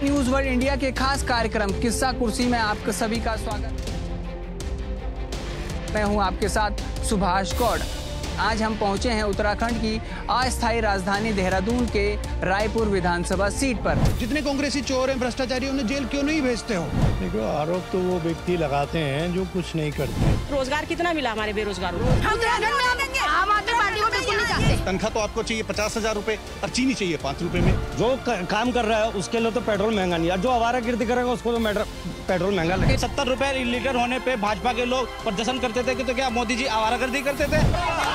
News world India के खास कार्यक्रम किस्सा कुर्सी में आपका सभी का स्वागत। मैं हूं आपके साथ सुभाष गौड़। आज हम पहुंचे हैं उत्तराखंड की अस्थायी राजधानी देहरादून के रायपुर विधानसभा सीट पर। जितने कांग्रेसी चोर हैं, भ्रष्टाचारी, उन्हें जेल क्यों नहीं भेजते हो? देखो, आरोप तो वो व्यक्ति लगाते हैं जो कुछ नहीं करते। रोजगार कितना मिला हमारे बेरोजगारों को? हम आम आदमी पार्टी को बिल्कुल नहीं चाहते। तनख्वाह तो आपको चाहिए 50,000 रूपए और चीनी चाहिए 5 रुपए में। जो काम कर रहा है उसके लिए तो पेट्रोल महंगा नहीं है, जो आवारागर्दी करेंगे उसको तो पेट्रोल महंगा लगे। 70 रुपए लीटर होने पे भाजपा के लोग प्रदर्शन करते थे कि तो क्या मोदी जी आवारागर्दी करते थे?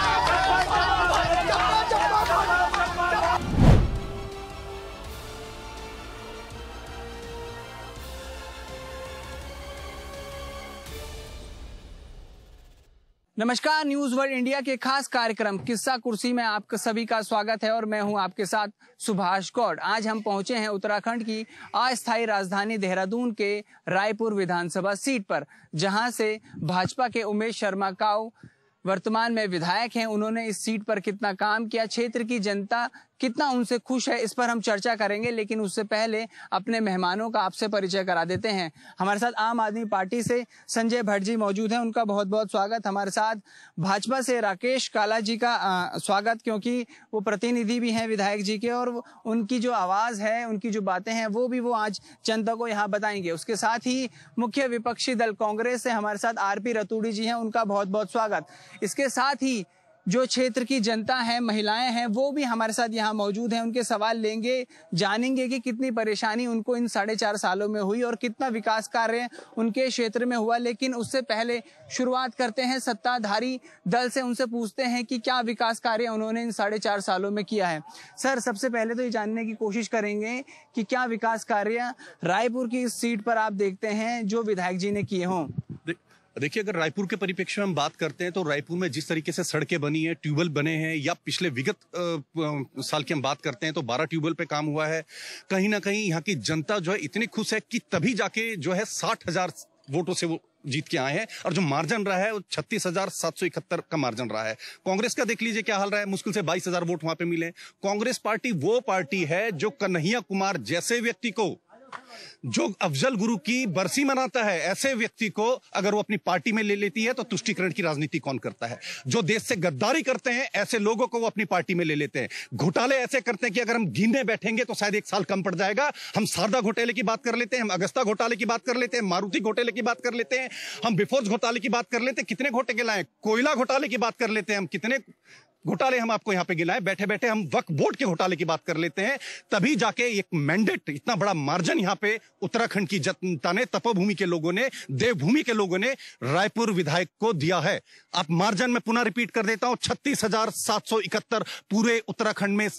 नमस्कार, न्यूज वर्ल्ड इंडिया के खास कार्यक्रम किस्सा कुर्सी में आपका सभी का स्वागत है और मैं हूं आपके साथ सुभाष गौड़। आज हम पहुंचे हैं उत्तराखंड की अस्थायी राजधानी देहरादून के रायपुर विधानसभा सीट पर, जहां से भाजपा के उमेश शर्मा काऊ वर्तमान में विधायक हैं। उन्होंने इस सीट पर कितना काम किया, क्षेत्र की जनता कितना उनसे खुश है, इस पर हम चर्चा करेंगे। लेकिन उससे पहले अपने मेहमानों का आपसे परिचय करा देते हैं। हमारे साथ आम आदमी पार्टी से संजय भट्ट जी मौजूद हैं, उनका बहुत बहुत स्वागत। हमारे साथ भाजपा से राकेश काला जी का स्वागत, क्योंकि वो प्रतिनिधि भी हैं विधायक जी के, और उनकी जो आवाज़ है, उनकी जो बातें हैं, वो आज जनता को यहाँ बताएंगे। उसके साथ ही मुख्य विपक्षी दल कांग्रेस से हमारे साथ आरपी रतूड़ी जी हैं, उनका बहुत बहुत स्वागत। इसके साथ ही जो क्षेत्र की जनता है, महिलाएं हैं, वो भी हमारे साथ यहाँ मौजूद हैं। उनके सवाल लेंगे, जानेंगे कि कितनी परेशानी उनको इन 4.5 सालों में हुई और कितना विकास कार्य उनके क्षेत्र में हुआ। लेकिन उससे पहले शुरुआत करते हैं सत्ताधारी दल से, उनसे पूछते हैं कि क्या विकास कार्य उन्होंने इन 4.5 सालों में किया है। सर, सबसे पहले तो ये जानने की कोशिश करेंगे कि क्या विकास कार्य रायपुर की इस सीट पर आप देखते हैं जो विधायक जी ने किए हों। देखिए, अगर रायपुर के परिप्रेक्ष्य में हम बात करते हैं तो रायपुर में जिस तरीके से सड़कें बनी हैं, ट्यूबवेल बने हैं, या पिछले विगत साल की हम बात करते हैं तो 12 ट्यूबवेल पे काम हुआ है। कहीं ना कहीं यहाँ की जनता जो है इतनी खुश है कि तभी जाके जो है 60,000 वोटों से वो जीत के आए हैं। और जो मार्जिन रहा है वो 36,771 का मार्जिन रहा है। कांग्रेस का देख लीजिए क्या हाल रहा है, मुश्किल से 22,000 वोट वहां पे मिले। कांग्रेस पार्टी वो पार्टी है जो कन्हैया कुमार जैसे व्यक्ति को, जो अफजल गुरु की बरसी मनाता है, ऐसे व्यक्ति को अगर वो अपनी पार्टी में ले लेती है तो तुष्टीकरण की राजनीति कौन करता है? जो देश से गद्दारी करते हैं ऐसे लोगों को वो अपनी पार्टी में ले लेते हैं। घोटाले ऐसे करते हैं कि अगर हम गिनने बैठेंगे तो शायद 1 साल कम पड़ जाएगा। हम शारदा घोटाले की बात कर लेते हैं, हम अगस्ता घोटाले की बात कर लेते हैं, मारुति घोटाले की बात कर लेते हैं, हम बिफोर्स घोटाले की बात कर लेते हैं, कितने घोटे गिलाएं, कोयला घोटाले की बात कर लेते हैं, हम कितने घोटाले हम आपको यहाँ पे गिनाए। बैठे बैठे हम वक्फ बोर्ड के घोटाले की बात कर लेते हैं। तभी जाके एक मैंडेट, इतना बड़ा मार्जिन यहाँ पे उत्तराखंड की जनता ने, तपोभूमि के लोगों ने, देवभूमि के लोगों ने रायपुर विधायक को दिया है। अब मार्जिन में पुनः रिपीट कर देता हूं, 36,771 पूरे उत्तराखंड में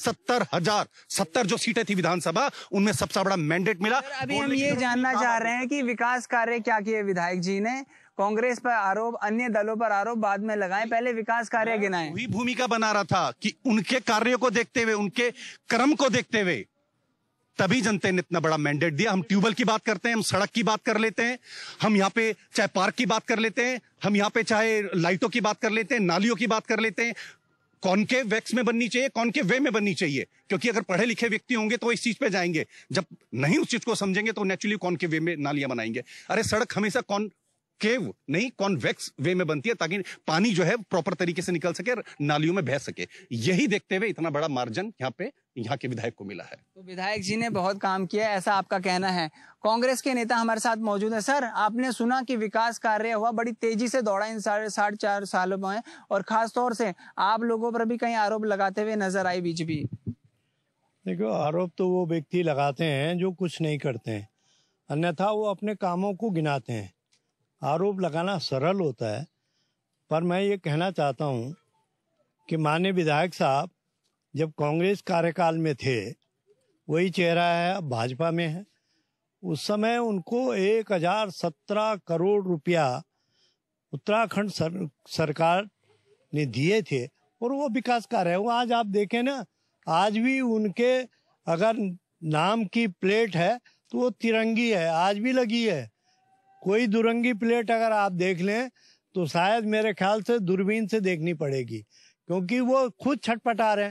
70 जो सीटें थी विधानसभा, उनमें सबसे बड़ा मैंडेट मिला। अभी हम ये जानना चाह रहे हैं कि विकास कार्य क्या किए विधायक जी ने। कांग्रेस पर आरोप, अन्य दलों पर आरोप बाद में लगाएं, पहले विकास कार्य गिनाएं। वही भूमिका बना रहा था कि उनके कार्यों को देखते हुए, उनके कर्म को देखते हुए तभी जनता ने इतना बड़ा मैंडेट दिया। हम ट्यूबवेल की बात करते हैं, हम सड़क की बात कर लेते हैं, हम यहाँ पे चाहे पार्क की बात कर लेते हैं, हम यहाँ पे चाहे लाइटों की बात कर लेते हैं, नालियों की बात कर लेते हैं। कॉनकेव वैक्स में बननी चाहिए, कॉनकेव वे में बननी चाहिए, क्योंकि अगर पढ़े लिखे व्यक्ति होंगे तो इस चीज पे जाएंगे। जब नहीं उस चीज को समझेंगे तो नेचुरली कॉनकेव वे में नालियां बनाएंगे। अरे सड़क हमेशा केव नहीं, कॉन्वेक्स वे में बनती है, ताकि पानी जो है प्रॉपर तरीके से निकल सके और नालियों में बह सके। यही देखते हुए इतना बड़ा मार्जिन यहाँ के विधायक को मिला है। तो विधायक जी ने बहुत काम किया, ऐसा आपका कहना है। कांग्रेस के नेता हमारे साथ मौजूद है। सर, आपने सुना कि विकास कार्य हुआ, बड़ी तेजी से दौड़ा इन 4.5 सालों में, और खास तौर से आप लोगों पर भी कई आरोप लगाते हुए नजर आए बीजेपी। देखो, आरोप तो वो व्यक्ति लगाते हैं जो कुछ नहीं करते हैं, अन्यथा वो अपने कामों को गिनाते हैं। आरोप लगाना सरल होता है, पर मैं ये कहना चाहता हूँ कि माननीय विधायक साहब जब कांग्रेस कार्यकाल में थे, वही चेहरा है अब भाजपा में है। उस समय उनको 1017 करोड़ रुपया उत्तराखंड सरकार ने दिए थे, और वो विकास कार्य है। वो आज आप देखें ना, आज भी उनके अगर नाम की प्लेट है तो वो तिरंगी है, आज भी लगी है। कोई दुरंगी प्लेट अगर आप देख लें तो शायद मेरे ख्याल से दूरबीन से देखनी पड़ेगी, क्योंकि वो खुद छटपटा रहे हैं।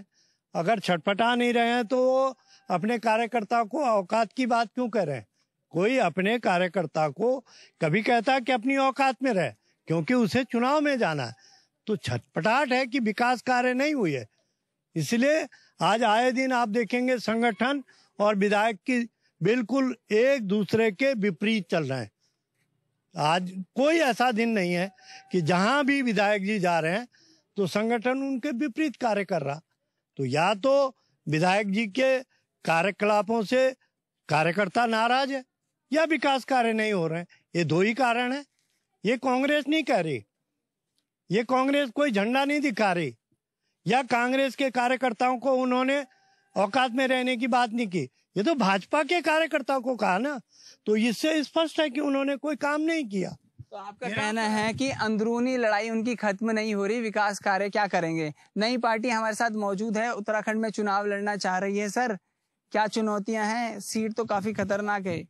अगर छटपटा नहीं रहे हैं तो वो अपने कार्यकर्ता को औकात की बात क्यों कर रहे हैं? कोई अपने कार्यकर्ता को कभी कहता है कि अपनी औकात में रहे, क्योंकि उसे चुनाव में जाना है। तो छटपटाहट है कि विकास कार्य नहीं हुई है। इसलिए आज आए दिन आप देखेंगे संगठन और विधायक की बिल्कुल एक दूसरे के विपरीत चल रहे हैं। आज कोई ऐसा दिन नहीं है कि जहां भी विधायक जी जा रहे हैं तो संगठन उनके विपरीत कार्य कर रहा। तो या तो विधायक जी के कार्यकलापों से कार्यकर्ता नाराज है या विकास कार्य नहीं हो रहे हैं। ये दो ही कारण है। ये कांग्रेस नहीं कह रही, ये कांग्रेस कोई झंडा नहीं दिखा रही, या कांग्रेस के कार्यकर्ताओं को उन्होंने औकात में रहने की बात नहीं की। ये तो भाजपा के कार्यकर्ताओं को कहा ना, तो इससे स्पष्ट है कि उन्होंने कोई काम नहीं किया। तो आपका कहना है कि अंदरूनी लड़ाई उनकी खत्म नहीं हो रही, विकास कार्य क्या करेंगे? नई पार्टी हमारे साथ मौजूद है, उत्तराखंड में चुनाव लड़ना चाह रही है। सर, क्या चुनौतियां हैं? सीट तो काफी खतरनाक है।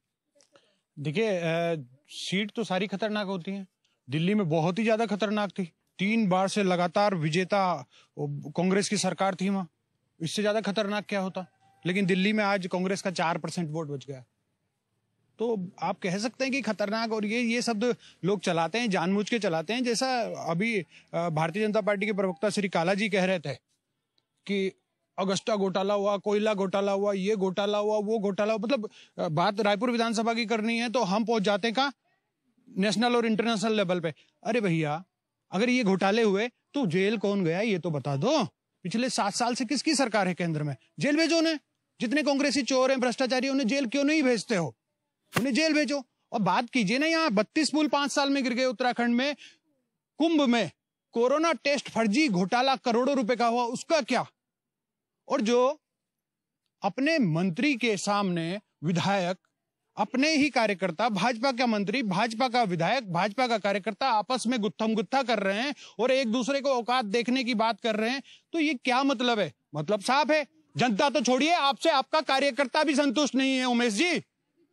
देखिए, सीट तो सारी खतरनाक होती हैं। दिल्ली में बहुत ही ज्यादा खतरनाक थी। 3 बार से लगातार विजेता कांग्रेस की सरकार थी वहां। इससे ज्यादा खतरनाक क्या होता? लेकिन दिल्ली में आज कांग्रेस का 4% वोट बच गया। तो आप कह सकते हैं कि खतरनाक, और ये शब्द लोग चलाते हैं, जानबूझ के चलाते हैं। जैसा अभी भारतीय जनता पार्टी के प्रवक्ता श्री काला जी कह रहे थे कि अगस्ता घोटाला हुआ, कोयला घोटाला हुआ, ये घोटाला हुआ, वो घोटाला हुआ। मतलब बात रायपुर विधानसभा की करनी है तो हम पहुंच जाते हैं कहाँ? नेशनल और इंटरनेशनल लेवल पे। अरे भैया, अगर ये घोटाले हुए तो जेल कौन गया ये तो बता दो। पिछले 7 साल से किसकी सरकार है केंद्र में? जेल भेजो उन्हें। जितने कांग्रेसी चोर हैं, भ्रष्टाचारी, उन्हें जेल क्यों नहीं भेजते हो? उन्हें जेल भेजो। और बात कीजिए ना, यहाँ 32 पुल 5 साल में गिर गए उत्तराखंड में। कुंभ में कोरोना टेस्ट फर्जी घोटाला करोड़ों रुपए का हुआ, उसका क्या? और जो अपने मंत्री के सामने विधायक, अपने ही कार्यकर्ता, भाजपा का मंत्री, भाजपा का विधायक, भाजपा का कार्यकर्ता आपस में गुत्थम गुत्था कर रहे हैं और एक दूसरे को औकात देखने की बात कर रहे हैं, तो ये क्या मतलब है? मतलब साफ है, जनता तो छोड़िए, आपसे आपका कार्यकर्ता भी संतुष्ट नहीं है। उमेश जी,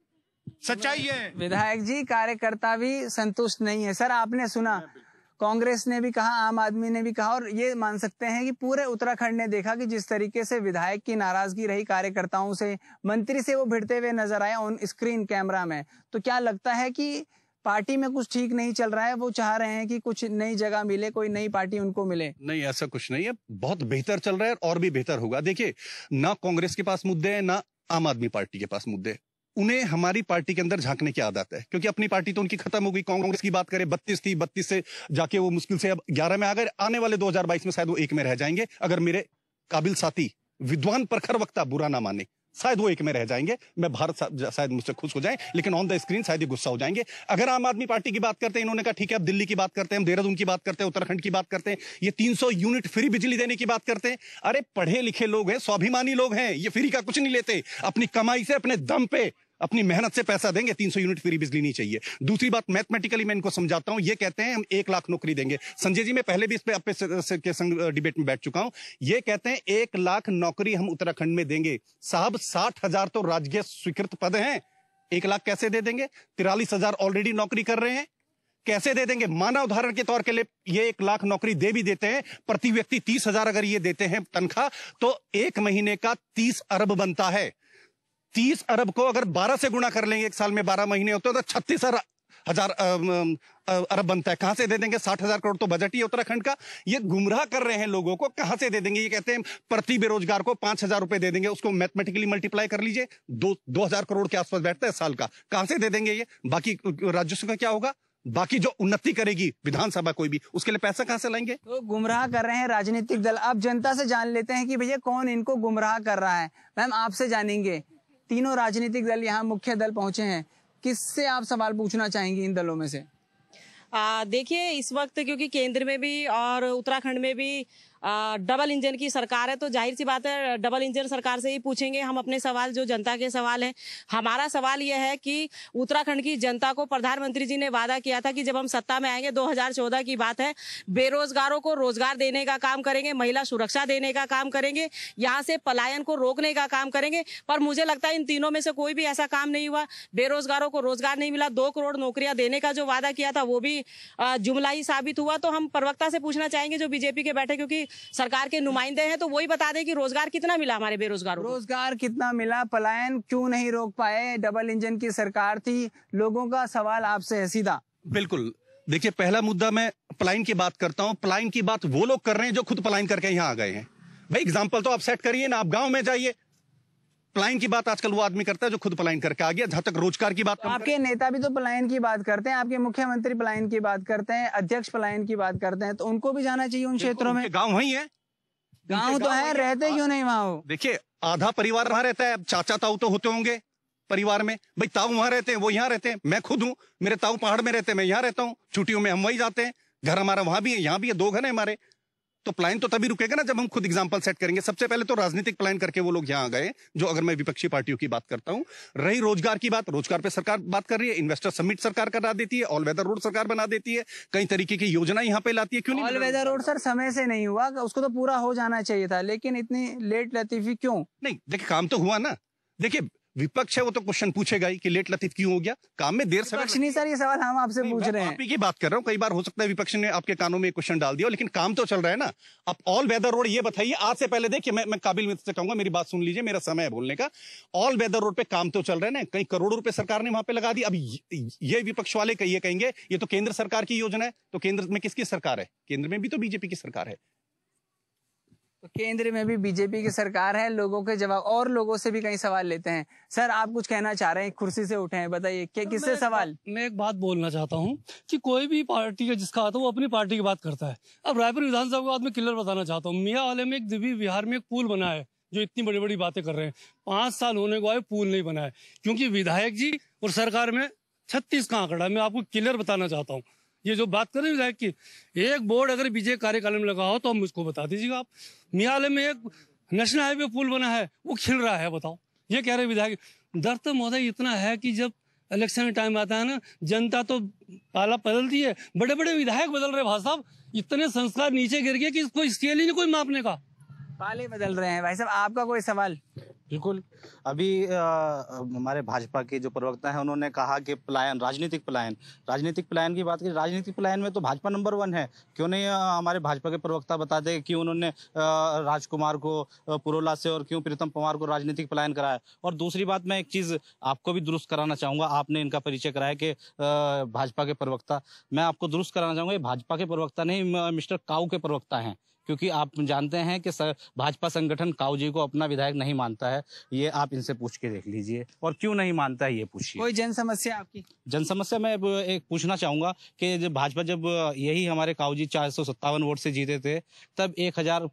सच्चाई है। विधायक जी, कार्यकर्ता भी संतुष्ट नहीं है। सर, आपने सुना, कांग्रेस ने भी कहा, आम आदमी ने भी कहा, और ये मान सकते हैं कि पूरे उत्तराखंड ने देखा कि जिस तरीके से विधायक की नाराजगी रही कार्यकर्ताओं से, मंत्री से वो भिड़ते हुए नजर आए ऑन स्क्रीन कैमरा में। तो क्या लगता है कि पार्टी में कुछ ठीक नहीं चल रहा है? वो चाह रहे हैं कि कुछ नई जगह मिले, कोई नई पार्टी उनको मिले। नहीं, ऐसा कुछ नहीं है। बहुत बेहतर चल रहा है और भी बेहतर होगा। देखिए, ना कांग्रेस के पास मुद्दे हैं, ना आम आदमी पार्टी के पास मुद्दे हैं। उन्हें हमारी पार्टी के अंदर झांकने की आदत है, क्योंकि अपनी पार्टी तो उनकी खत्म हो गई। कांग्रेस की बात करें, 32 थी, 32 से जाके वो मुश्किल से अब 11 में आ गए। आने वाले 2022 में शायद वो 1 में रह जाएंगे, अगर मेरे काबिल साथी विद्वान प्रखर वक्ता बुरा ना माने। शायद वो 1 में रह जाएंगे। मैं भारत शायद मुझसे खुश हो जाए, लेकिन ऑन द स्क्रीन शायद ये गुस्सा हो जाएंगे। अगर आम आदमी पार्टी की बात करते हैं, इन्होंने कहा ठीक है, अब दिल्ली की बात करते हैं, हम देहरादून की बात करते हैं, उत्तराखंड की बात करते हैं, ये 300 यूनिट फ्री बिजली देने की बात करते हैं। अरे पढ़े लिखे लोग हैं, स्वाभिमानी लोग हैं, ये फ्री का कुछ नहीं लेते। अपनी कमाई से, अपने दम पे, अपनी मेहनत से पैसा देंगे। 300 यूनिट फ्री बिजली नहीं चाहिए। दूसरी बात, मैथमेटिकली मैं इनको समझाता हूं। ये कहते हैं हम 1 लाख नौकरी देंगे। संजय जी, मैं पहले भी इस पे आपके के संग डिबेट में बैठ चुका हूं। ये कहते हैं 1 लाख नौकरी हम उत्तराखंड में देंगे। साहब, 60,000 तो राजकीय स्वीकृत पद हैं। 1 लाख कैसे दे देंगे? 43,000 ऑलरेडी नौकरी कर रहे हैं, कैसे दे देंगे? माना उदाहरण के तौर के लिए ये 1 लाख नौकरी दे भी देते हैं, प्रति व्यक्ति 30,000 अगर ये देते हैं तनख्वाह, तो 1 महीने का 30 अरब बनता है। 30 अरब को अगर 12 से गुणा कर लेंगे, 1 साल में 12 महीने होते हैं, तो 36,000 अरब बनता है। कहां से दे देंगे? 60,000 करोड़ तो बजट ही उत्तराखंड का। ये गुमराह कर रहे हैं लोगों को, कहां से दे देंगे? ये कहते हैं प्रति बेरोजगार को 5,000 रुपए दे देंगे। उसको मैथमेटिकली मल्टीप्लाई कर लीजिए, 2,000 करोड़ के आसपास बैठता है साल का। कहां से दे देंगे ये? बाकी राजस्व का क्या होगा? बाकी जो उन्नति करेगी विधानसभा कोई भी, उसके लिए पैसा कहां से लाएंगे? तो गुमराह कर रहे हैं राजनीतिक दल। अब जनता से जान लेते हैं कि भैया कौन इनको गुमराह कर रहा है। मैम, आपसे जानेंगे, तीनों राजनीतिक दल यहाँ मुख्य दल पहुंचे हैं, किससे आप सवाल पूछना चाहेंगे इन दलों में से? देखिए, इस वक्त क्योंकि केंद्र में भी और उत्तराखंड में भी डबल इंजन की सरकार है, तो जाहिर सी बात है डबल इंजन सरकार से ही पूछेंगे हम अपने सवाल, जो जनता के सवाल हैं। हमारा सवाल यह है कि उत्तराखंड की जनता को प्रधानमंत्री जी ने वादा किया था कि जब हम सत्ता में आएंगे, 2014 की बात है, बेरोजगारों को रोजगार देने का काम करेंगे, महिला सुरक्षा देने का काम करेंगे, यहाँ से पलायन को रोकने का काम करेंगे। पर मुझे लगता है इन तीनों में से कोई भी ऐसा काम नहीं हुआ। बेरोजगारों को रोजगार नहीं मिला, 2 करोड़ नौकरियां देने का जो वादा किया था वो भी जुमला ही साबित हुआ। तो हम प्रवक्ता से पूछना चाहेंगे जो बीजेपी के बैठे, क्योंकि सरकार के नुमाइंदे हैं, तो वही बता दें कि रोजगार कितना मिला हमारे बेरोजगारों को। रोजगार कितना मिला, पलायन क्यों नहीं रोक पाए? डबल इंजन की सरकार थी। लोगों का सवाल आपसे है सीधा। बिल्कुल, देखिए पहला मुद्दा मैं पलायन की बात करता हूं। पलायन की बात वो लोग कर रहे हैं जो खुद पलायन करके यहां आ गए हैं। भाई एग्जाम्पल तो आप सेट करिए ना, आप गांव में जाइए। पलायन की बात आजकल वो आदमी करता है जो खुद पलायन करके आ गया। जहां तक रोजगार की बात, आपके नेता भी तो पलायन की बात करते हैं, आपके मुख्यमंत्री पलायन की बात करते हैं, अध्यक्ष पलायन की बात करते हैं, तो उनको भी जाना चाहिए उन क्षेत्रों में। गांव वही है, गांव तो है, रहते क्यों नहीं वहां वो? देखिए आधा परिवार वहां रहता है, चाचा ताऊ तो होते होंगे परिवार में। भाई ताऊ वहां रहते हैं, वो यहाँ रहते हैं। मैं खुद हूँ, मेरे ताऊ पहाड़ में रहते हैं, मैं यहाँ रहता हूँ। छुट्टियों में हम वही जाते हैं। घर हमारा वहां भी है, यहाँ भी है, 2 घर है हमारे। तो पलायन तो तभी रुकेगा ना जब हम खुद एग्जाम्पल सेट करेंगे। सबसे पहले तो राजनीतिक पलायन करके वो लोग यहाँ आ गए, जो अगर मैं विपक्षी पार्टियों की बात करता हूँ। रही रोजगार की बात, रोजगार पे सरकार बात कर रही है। इन्वेस्टर समिट सरकार करा देती है, ऑल वेदर रोड सरकार बना देती है, कई तरीके की योजना यहाँ पे लाती है। क्यों नहीं ऑल वेदर रोड सर समय से नहीं हुआ, उसको तो पूरा हो जाना चाहिए था, लेकिन इतनी लेट लतीफी क्यों? नहीं, देखिए काम तो हुआ ना। देखिए विपक्ष है वो तो क्वेश्चन पूछेगा ही कि लेट लतीफ क्यों हो गया, काम में देर से। नहीं सर, ये सवाल हम आपसे पूछ रहे हैं। आप ही की बात कर रहा हूँ। कई बार हो सकता है विपक्ष ने आपके कानों में क्वेश्चन डाल दिया, लेकिन काम तो चल रहा है ना। आप ऑल वेदर रोड ये बताइए, आज से पहले देखिए मैं काबिल मित्र से कहूंगा, मेरी बात सुन लीजिए, मेरा समय है बोलने का। ऑल वेदर रोड पे काम तो चल रहा है ना, कई करोड़ों रुपए सरकार ने वहां पे लगा दी। अब ये विपक्ष वाले ये कहेंगे ये तो केंद्र सरकार की योजना है। तो केंद्र में किसकी सरकार है? केंद्र में भी तो बीजेपी की सरकार है। तो केंद्र में भी बीजेपी की सरकार है। लोगों के जवाब, और लोगों से भी कई सवाल लेते हैं। सर आप कुछ कहना चाह रहे हैं, कुर्सी से उठे हैं, बताइए किससे सवाल? मैं एक बात बोलना चाहता हूँ कि कोई भी पार्टी का जिसका आता है वो अपनी पार्टी की बात करता है। अब रायपुर विधानसभा के बाद में क्लियर बताना चाहता हूँ, मियाँ वाले में एक दिव्य विहार में एक पुल बना है, जो इतनी बड़ी बड़ी बातें कर रहे हैं। 5 साल होने को आए, पुल नहीं बना है, क्योंकि विधायक जी और सरकार में 36 का आंकड़ा है। मैं आपको क्लियर बताना चाहता हूँ। ये जो बात कर रहे हैं विधायक की, एक बोर्ड अगर बीजेपी कार्यकाल में लगा हो तो हम मुझको बता दीजिएगा। आप मियाले में एक नेशनल हाईवे पुल बना है, वो खिल रहा है, बताओ। ये कह रहे विधायक। डर तो महोदय इतना है कि जब इलेक्शन टाइम आता है ना, जनता तो पाला बदलती है, बड़े बड़े विधायक बदल रहे भाई साहब। इतने संस्कार नीचे गिर गए कि इसको स्केल ही नहीं कोई मापने का। पाले बदल रहे हैं। भाई साहब आपका कोई सवाल? बिल्कुल, अभी हमारे भाजपा के जो प्रवक्ता हैं उन्होंने कहा कि पलायन, राजनीतिक पलायन की बात की। राजनीतिक पलायन में तो भाजपा नंबर 1 है। क्यों नहीं हमारे भाजपा के प्रवक्ता बता दे कि उन्होंने राजकुमार को पुरोला से और क्यों प्रीतम पंवार को राजनीतिक पलायन कराया। और दूसरी बात, मैं एक चीज़ आपको भी दुरुस्त कराना चाहूँगा। आपने इनका परिचय कराया कि भाजपा के प्रवक्ता, मैं आपको दुरुस्त कराना चाहूँगा, भाजपा के प्रवक्ता नहीं, मिस्टर काऊ के प्रवक्ता हैं। क्योंकि आप जानते हैं कि भाजपा संगठन काऊ जी को अपना विधायक नहीं मानता है। ये आप इनसे पूछ के देख लीजिए, और क्यों नहीं मानता है ये पूछिए। कोई जन समस्या आपकी? जन समस्या मैं एक पूछना चाहूंगा कि जब भाजपा, जब यही हमारे काऊ जी 457 वोट से जीते थे, तब 1000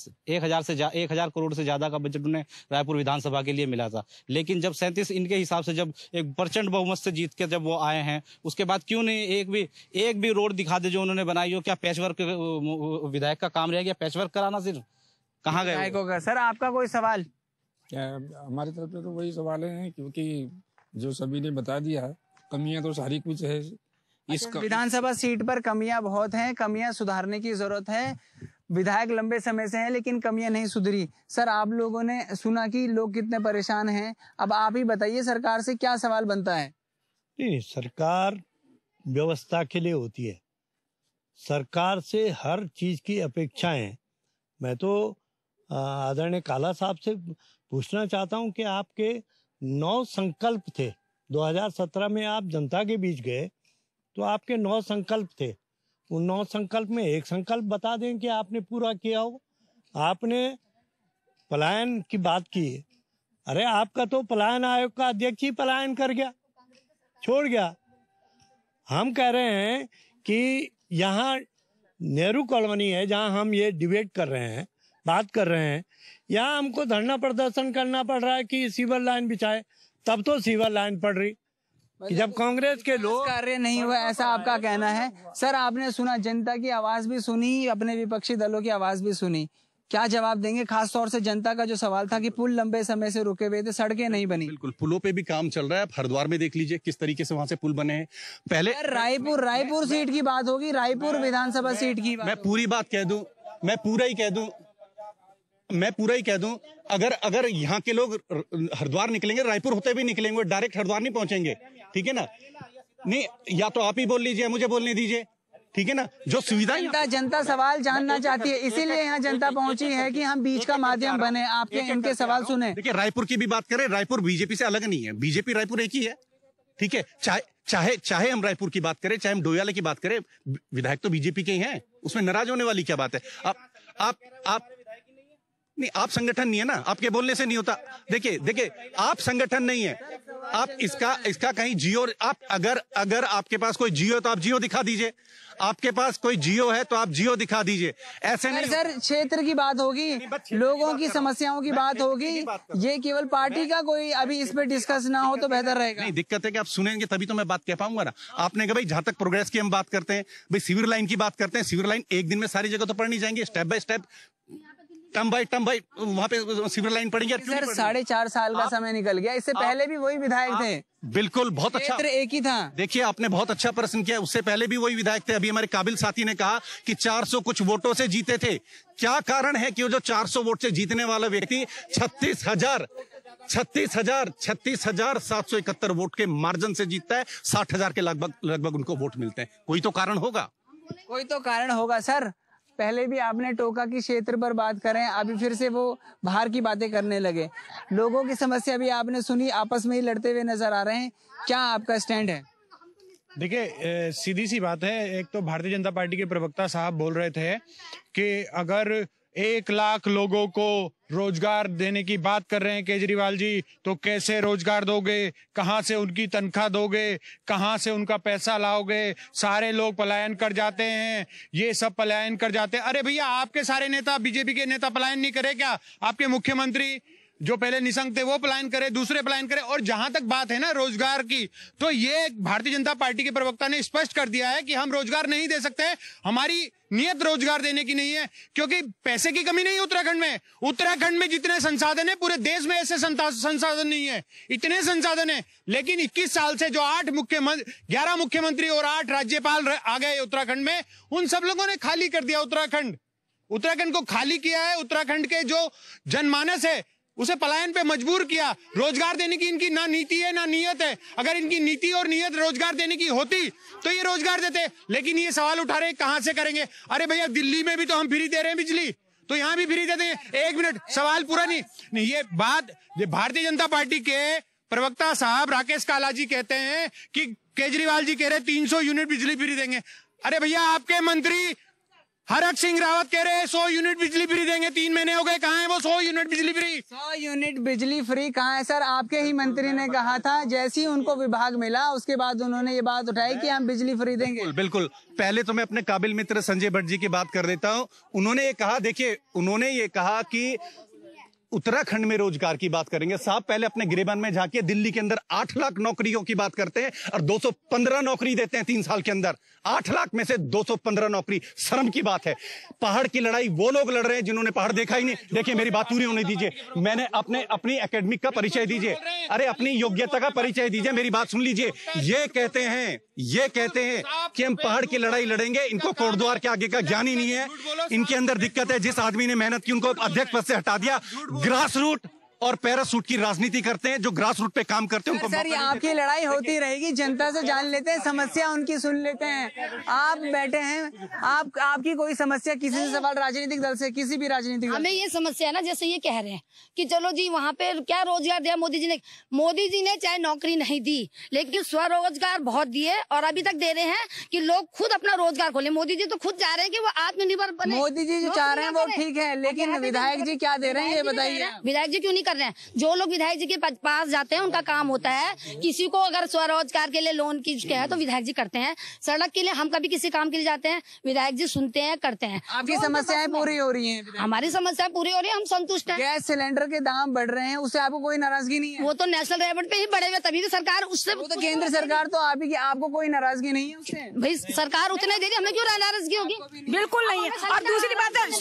करोड़ से ज्यादा का बजट उन्हें रायपुर विधानसभा के लिए मिला था। लेकिन जब 37 इनके हिसाब से जब एक प्रचंड बहुमत से जीत के जब वो आए हैं, उसके बाद क्यों नहीं एक भी रोड दिखा दे जो उन्होंने बनाई हो। क्या पैचवर्क विधायक का काम रह गया? पैचवर्क कराना सिर्फ? कहाँ गए? सर आपका कोई सवाल? क्या हमारी तरफ से तो वही सवाल है, क्योंकि जो सभी ने बता दिया, कमियां तो सारी कुछ है। विधानसभा सीट पर कमियां बहुत हैं, कमियां सुधारने की जरूरत है। विधायक लंबे समय से हैं, लेकिन कमियां नहीं सुधरी। सर आप लोगों ने सुना कि लोग कितने परेशान हैं। अब आप ही बताइए, सरकार से क्या सवाल बनता है? नहीं, सरकार व्यवस्था के लिए होती है। सरकार से हर चीज की अपेक्षाएं। मैं तो आदरणीय काला साहब से पूछना चाहता हूं कि आपके 9 संकल्प थे। 2017 में आप जनता के बीच गए तो आपके 9 संकल्प थे। उन 9 संकल्प में एक संकल्प बता दें कि आपने पूरा किया हो। आपने पलायन की बात की। अरे आपका तो पलायन आयोग का अध्यक्ष ही पलायन कर गया, छोड़ गया। हम कह रहे हैं कि यहाँ नेहरू कॉलोनी है, जहाँ हम ये डिबेट कर रहे हैं, बात कर रहे हैं, यहाँ हमको धरना प्रदर्शन करना पड़ रहा है कि सीवर लाइन बिछाए। तब तो सीवर लाइन पड़ रही कि जब कांग्रेस के लोग कार्य नहीं हुआ, ऐसा आपका कहना है। सर आपने सुना, जनता की आवाज भी सुनी, अपने विपक्षी दलों की आवाज भी सुनी, क्या जवाब देंगे? खास तौर से जनता का जो सवाल था कि पुल लंबे समय से रुके हुए थे, सड़कें नहीं बनी। बिल्कुल, पुलों पे भी काम चल रहा है। हरिद्वार में देख लीजिए किस तरीके से वहां से पुल बने हैं। पहले रायपुर सीट की बात होगी, रायपुर विधानसभा सीट की बात। मैं पूरी बात कह दूं, मैं पूरा ही कह दूं, अगर यहाँ के लोग हरिद्वार निकलेंगे, रायपुर होते भी निकलेंगे, डायरेक्ट हरिद्वार नहीं पहुंचेंगे। ठीक है ना? नहीं, या तो आप ही बोल लीजिए, मुझे बोलने दीजिए। ठीक है ना, जो सुविधाएं जनता सवाल जानना चाहती है, इसीलिए यहाँ जनता पहुंची है कि हम बीच का माध्यम बने, आपके इनके सवाल सुने। देखिए रायपुर की भी बात करें, रायपुर बीजेपी से अलग नहीं है, बीजेपी रायपुर एक ही है, ठीक है। चाहे हम रायपुर की बात करें, चाहे हम डोयाले की बात करें, विधायक तो बीजेपी के ही हैं, उसमें नाराज होने वाली क्या बात है। आप नहीं, आप संगठन नहीं है ना, आपके बोलने से नहीं होता। देखिए आप संगठन नहीं है, आप इसका कहीं जियो, आप अगर आपके पास कोई जियो तो आप जियो दिखा दीजिए, आपके पास कोई जियो है तो आप जियो दिखा दीजिए, ऐसे नहीं। सर क्षेत्र की बात होगी, लोगों की समस्याओं की बात होगी, ये केवल पार्टी का कोई अभी इस पे डिस्कस ना हो तो बेहतर रहेगा। नहीं, दिक्कत है कि आप सुनेंगे तभी तो मैं बात कह पाऊंगा ना। आपने कहा भाई जहां तक प्रोग्रेस की हम बात करते हैं, भाई सीवर लाइन की बात करते हैं, सीवर लाइन एक दिन में सारी जगह तो पढ़ नहीं जाएंगे, step by step, term by वहां पे सीवर लाइन पड़ेंगे। सर 4.5 साल का समय निकल गया, इससे पहले भी वही विधायक थे। बिल्कुल, बहुत अच्छा, क्षेत्र एक ही था। देखिए आपने बहुत अच्छा प्रश्न किया, उससे पहले भी वही विधायक थे। अभी हमारे काबिल साथी ने कहा कि 400 कुछ वोटों से जीते थे। क्या कारण है कि वो जो 400 वोट से जीतने वाला व्यक्ति 36,771 वोट के मार्जिन से जीतता है, 60,000 के लगभग उनको वोट मिलते हैं। कोई तो कारण होगा, कोई तो कारण होगा। सर पहले भी आपने टोका की क्षेत्र पर बात करें, अभी फिर से वो बाहर की बातें करने लगे। लोगों की समस्या भी आपने सुनी, आपस में ही लड़ते हुए नजर आ रहे हैं, क्या आपका स्टैंड है? देखिए सीधी सी बात है, एक तो भारतीय जनता पार्टी के प्रवक्ता साहब बोल रहे थे कि अगर 1 लाख लोगों को रोजगार देने की बात कर रहे हैं केजरीवाल जी, तो कैसे रोजगार दोगे, कहां से उनकी तनख्वाह दोगे, कहां से उनका पैसा लाओगे, सारे लोग पलायन कर जाते हैं, ये सब पलायन कर जाते हैं। अरे भैया आपके सारे नेता, बीजेपी के नेता पलायन नहीं करे क्या? आपके मुख्यमंत्री जो पहले निशंक थे वो पलायन करे, दूसरे पलायन करे। और जहां तक बात है ना रोजगार की, तो ये भारतीय जनता पार्टी के प्रवक्ता ने स्पष्ट कर दिया है कि हम रोजगार नहीं दे सकते, हमारी नियत रोजगार देने की नहीं है, क्योंकि पैसे की कमी नहीं है उत्तराखंड में। उत्तराखंड में जितने संसाधन है, पूरे देश में ऐसे संसाधन नहीं है, इतने संसाधन है। लेकिन 21 साल से जो 11 मुख्यमंत्री और 8 राज्यपाल आ गए उत्तराखंड में, उन सब लोगों ने खाली कर दिया उत्तराखंड को खाली किया है। उत्तराखंड के जो जनमानस है उसे पलायन पे मजबूर किया। रोजगार देने की इनकी ना नीति है ना नीयत है। अगर इनकी नीति और नीयत रोजगार देने की होती तो ये रोजगार देते, लेकिन ये सवाल उठा रहे कहां से करेंगे। अरे भैया दिल्ली में भी तो हम फ्री दे रहे हैं बिजली, तो यहां भी फ्री दे देंगे। 1 मिनट, सवाल पूरा नहीं। ये बात भारतीय जनता पार्टी के प्रवक्ता साहब राकेश काला जी कहते हैं कि केजरीवाल जी कह रहे 300 यूनिट बिजली फ्री देंगे। अरे भैया आपके मंत्री हरक सिंह रावत कह रहे हैं 100 यूनिट बिजली फ्री देंगे, 3 महीने हो गए, कहाँ है वो 100 यूनिट बिजली फ्री? 100 यूनिट बिजली फ्री कहाँ है सर? आपके ही मंत्री ने कहा था, जैसे ही उनको विभाग मिला उसके बाद उन्होंने ये बात उठाई कि हम बिजली फ्री देंगे। बिल्कुल। पहले तो मैं अपने काबिल मित्र संजय भट्ट जी की बात कर देता हूँ। उन्होंने ये कहा कि उत्तराखंड में रोजगार की बात करेंगे। साहब पहले अपने गिरेबान में जाके, दिल्ली के अंदर 8 लाख नौकरियों की बात करते हैं और 215 नौकरी देते हैं 3 साल के अंदर। 8 लाख में से 215 नौकरी, शर्म की बात है। पहाड़ की लड़ाई वो लोग लड़ रहे हैं जिन्होंने पहाड़ देखा ही नहीं। देखिए मेरी बात पूरी होने दीजिए, मैंने अपनी एकेडमिक का परिचय दीजिए, अरे अपनी योग्यता का परिचय दीजिए, मेरी बात सुन लीजिए। ये कहते हैं कि हम पहाड़ की लड़ाई लड़ेंगे। इनको कोटद्वार के आगे का ज्ञान ही नहीं है। इनके अंदर दिक्कत है, जिस आदमी ने मेहनत की उनको अध्यक्ष पद से हटा दिया। ग्रास रूट और पैरासूट की राजनीति करते हैं, जो ग्रास रूट पे काम करते हैं उनको। सर ये आपकी लड़ाई होती रहेगी, जनता से जान लेते हैं, समस्या उनकी सुन लेते हैं। आप बैठे हैं, आपकी कोई समस्या, किसी से सवाल, राजनीतिक दल से, किसी भी राजनीतिक दल? हमें ये समस्या है ना, जैसे ये कह रहे हैं कि चलो जी वहाँ पे क्या रोजगार दिया मोदी जी ने चाहे नौकरी नहीं दी, लेकिन स्वरोजगार बहुत दिए और अभी तक दे रहे हैं कि लोग खुद अपना रोजगार खोले। मोदी जी तो खुद चाह रहे हैं कि वो आत्मनिर्भर बने। मोदी जी जो चाह रहे हैं वो ठीक है, लेकिन विधायक जी क्या दे रहे हैं ये बताइए। विधायक जी क्यों नहीं कर रहे हैं? जो लोग विधायक जी के पास जाते हैं उनका काम होता है, किसी को अगर स्वरोजगार के लिए लोन की है तो विधायक जी करते हैं। सड़क के लिए हम कभी किसी काम के लिए जाते हैं, विधायक जी सुनते हैं, करते हैं। आपकी समस्याएं पूरी हो रही हैं? हमारी समस्या पूरी हो रही है, हम संतुष्ट हैं। गैस सिलेंडर के दाम बढ़ रहे हैं, उससे आपको कोई नाराजगी नहीं है? वो तो नेशनल रेवट पे ही बढ़े हुए, तभी तो सरकार उससे, वो तो केंद्र सरकार तो आपको कोई नाराजगी नहीं है उससे? भाई सरकार उतने दे रही, हमें क्यों नाराजगी होगी? बिल्कुल नहीं है। और दूसरी बात है,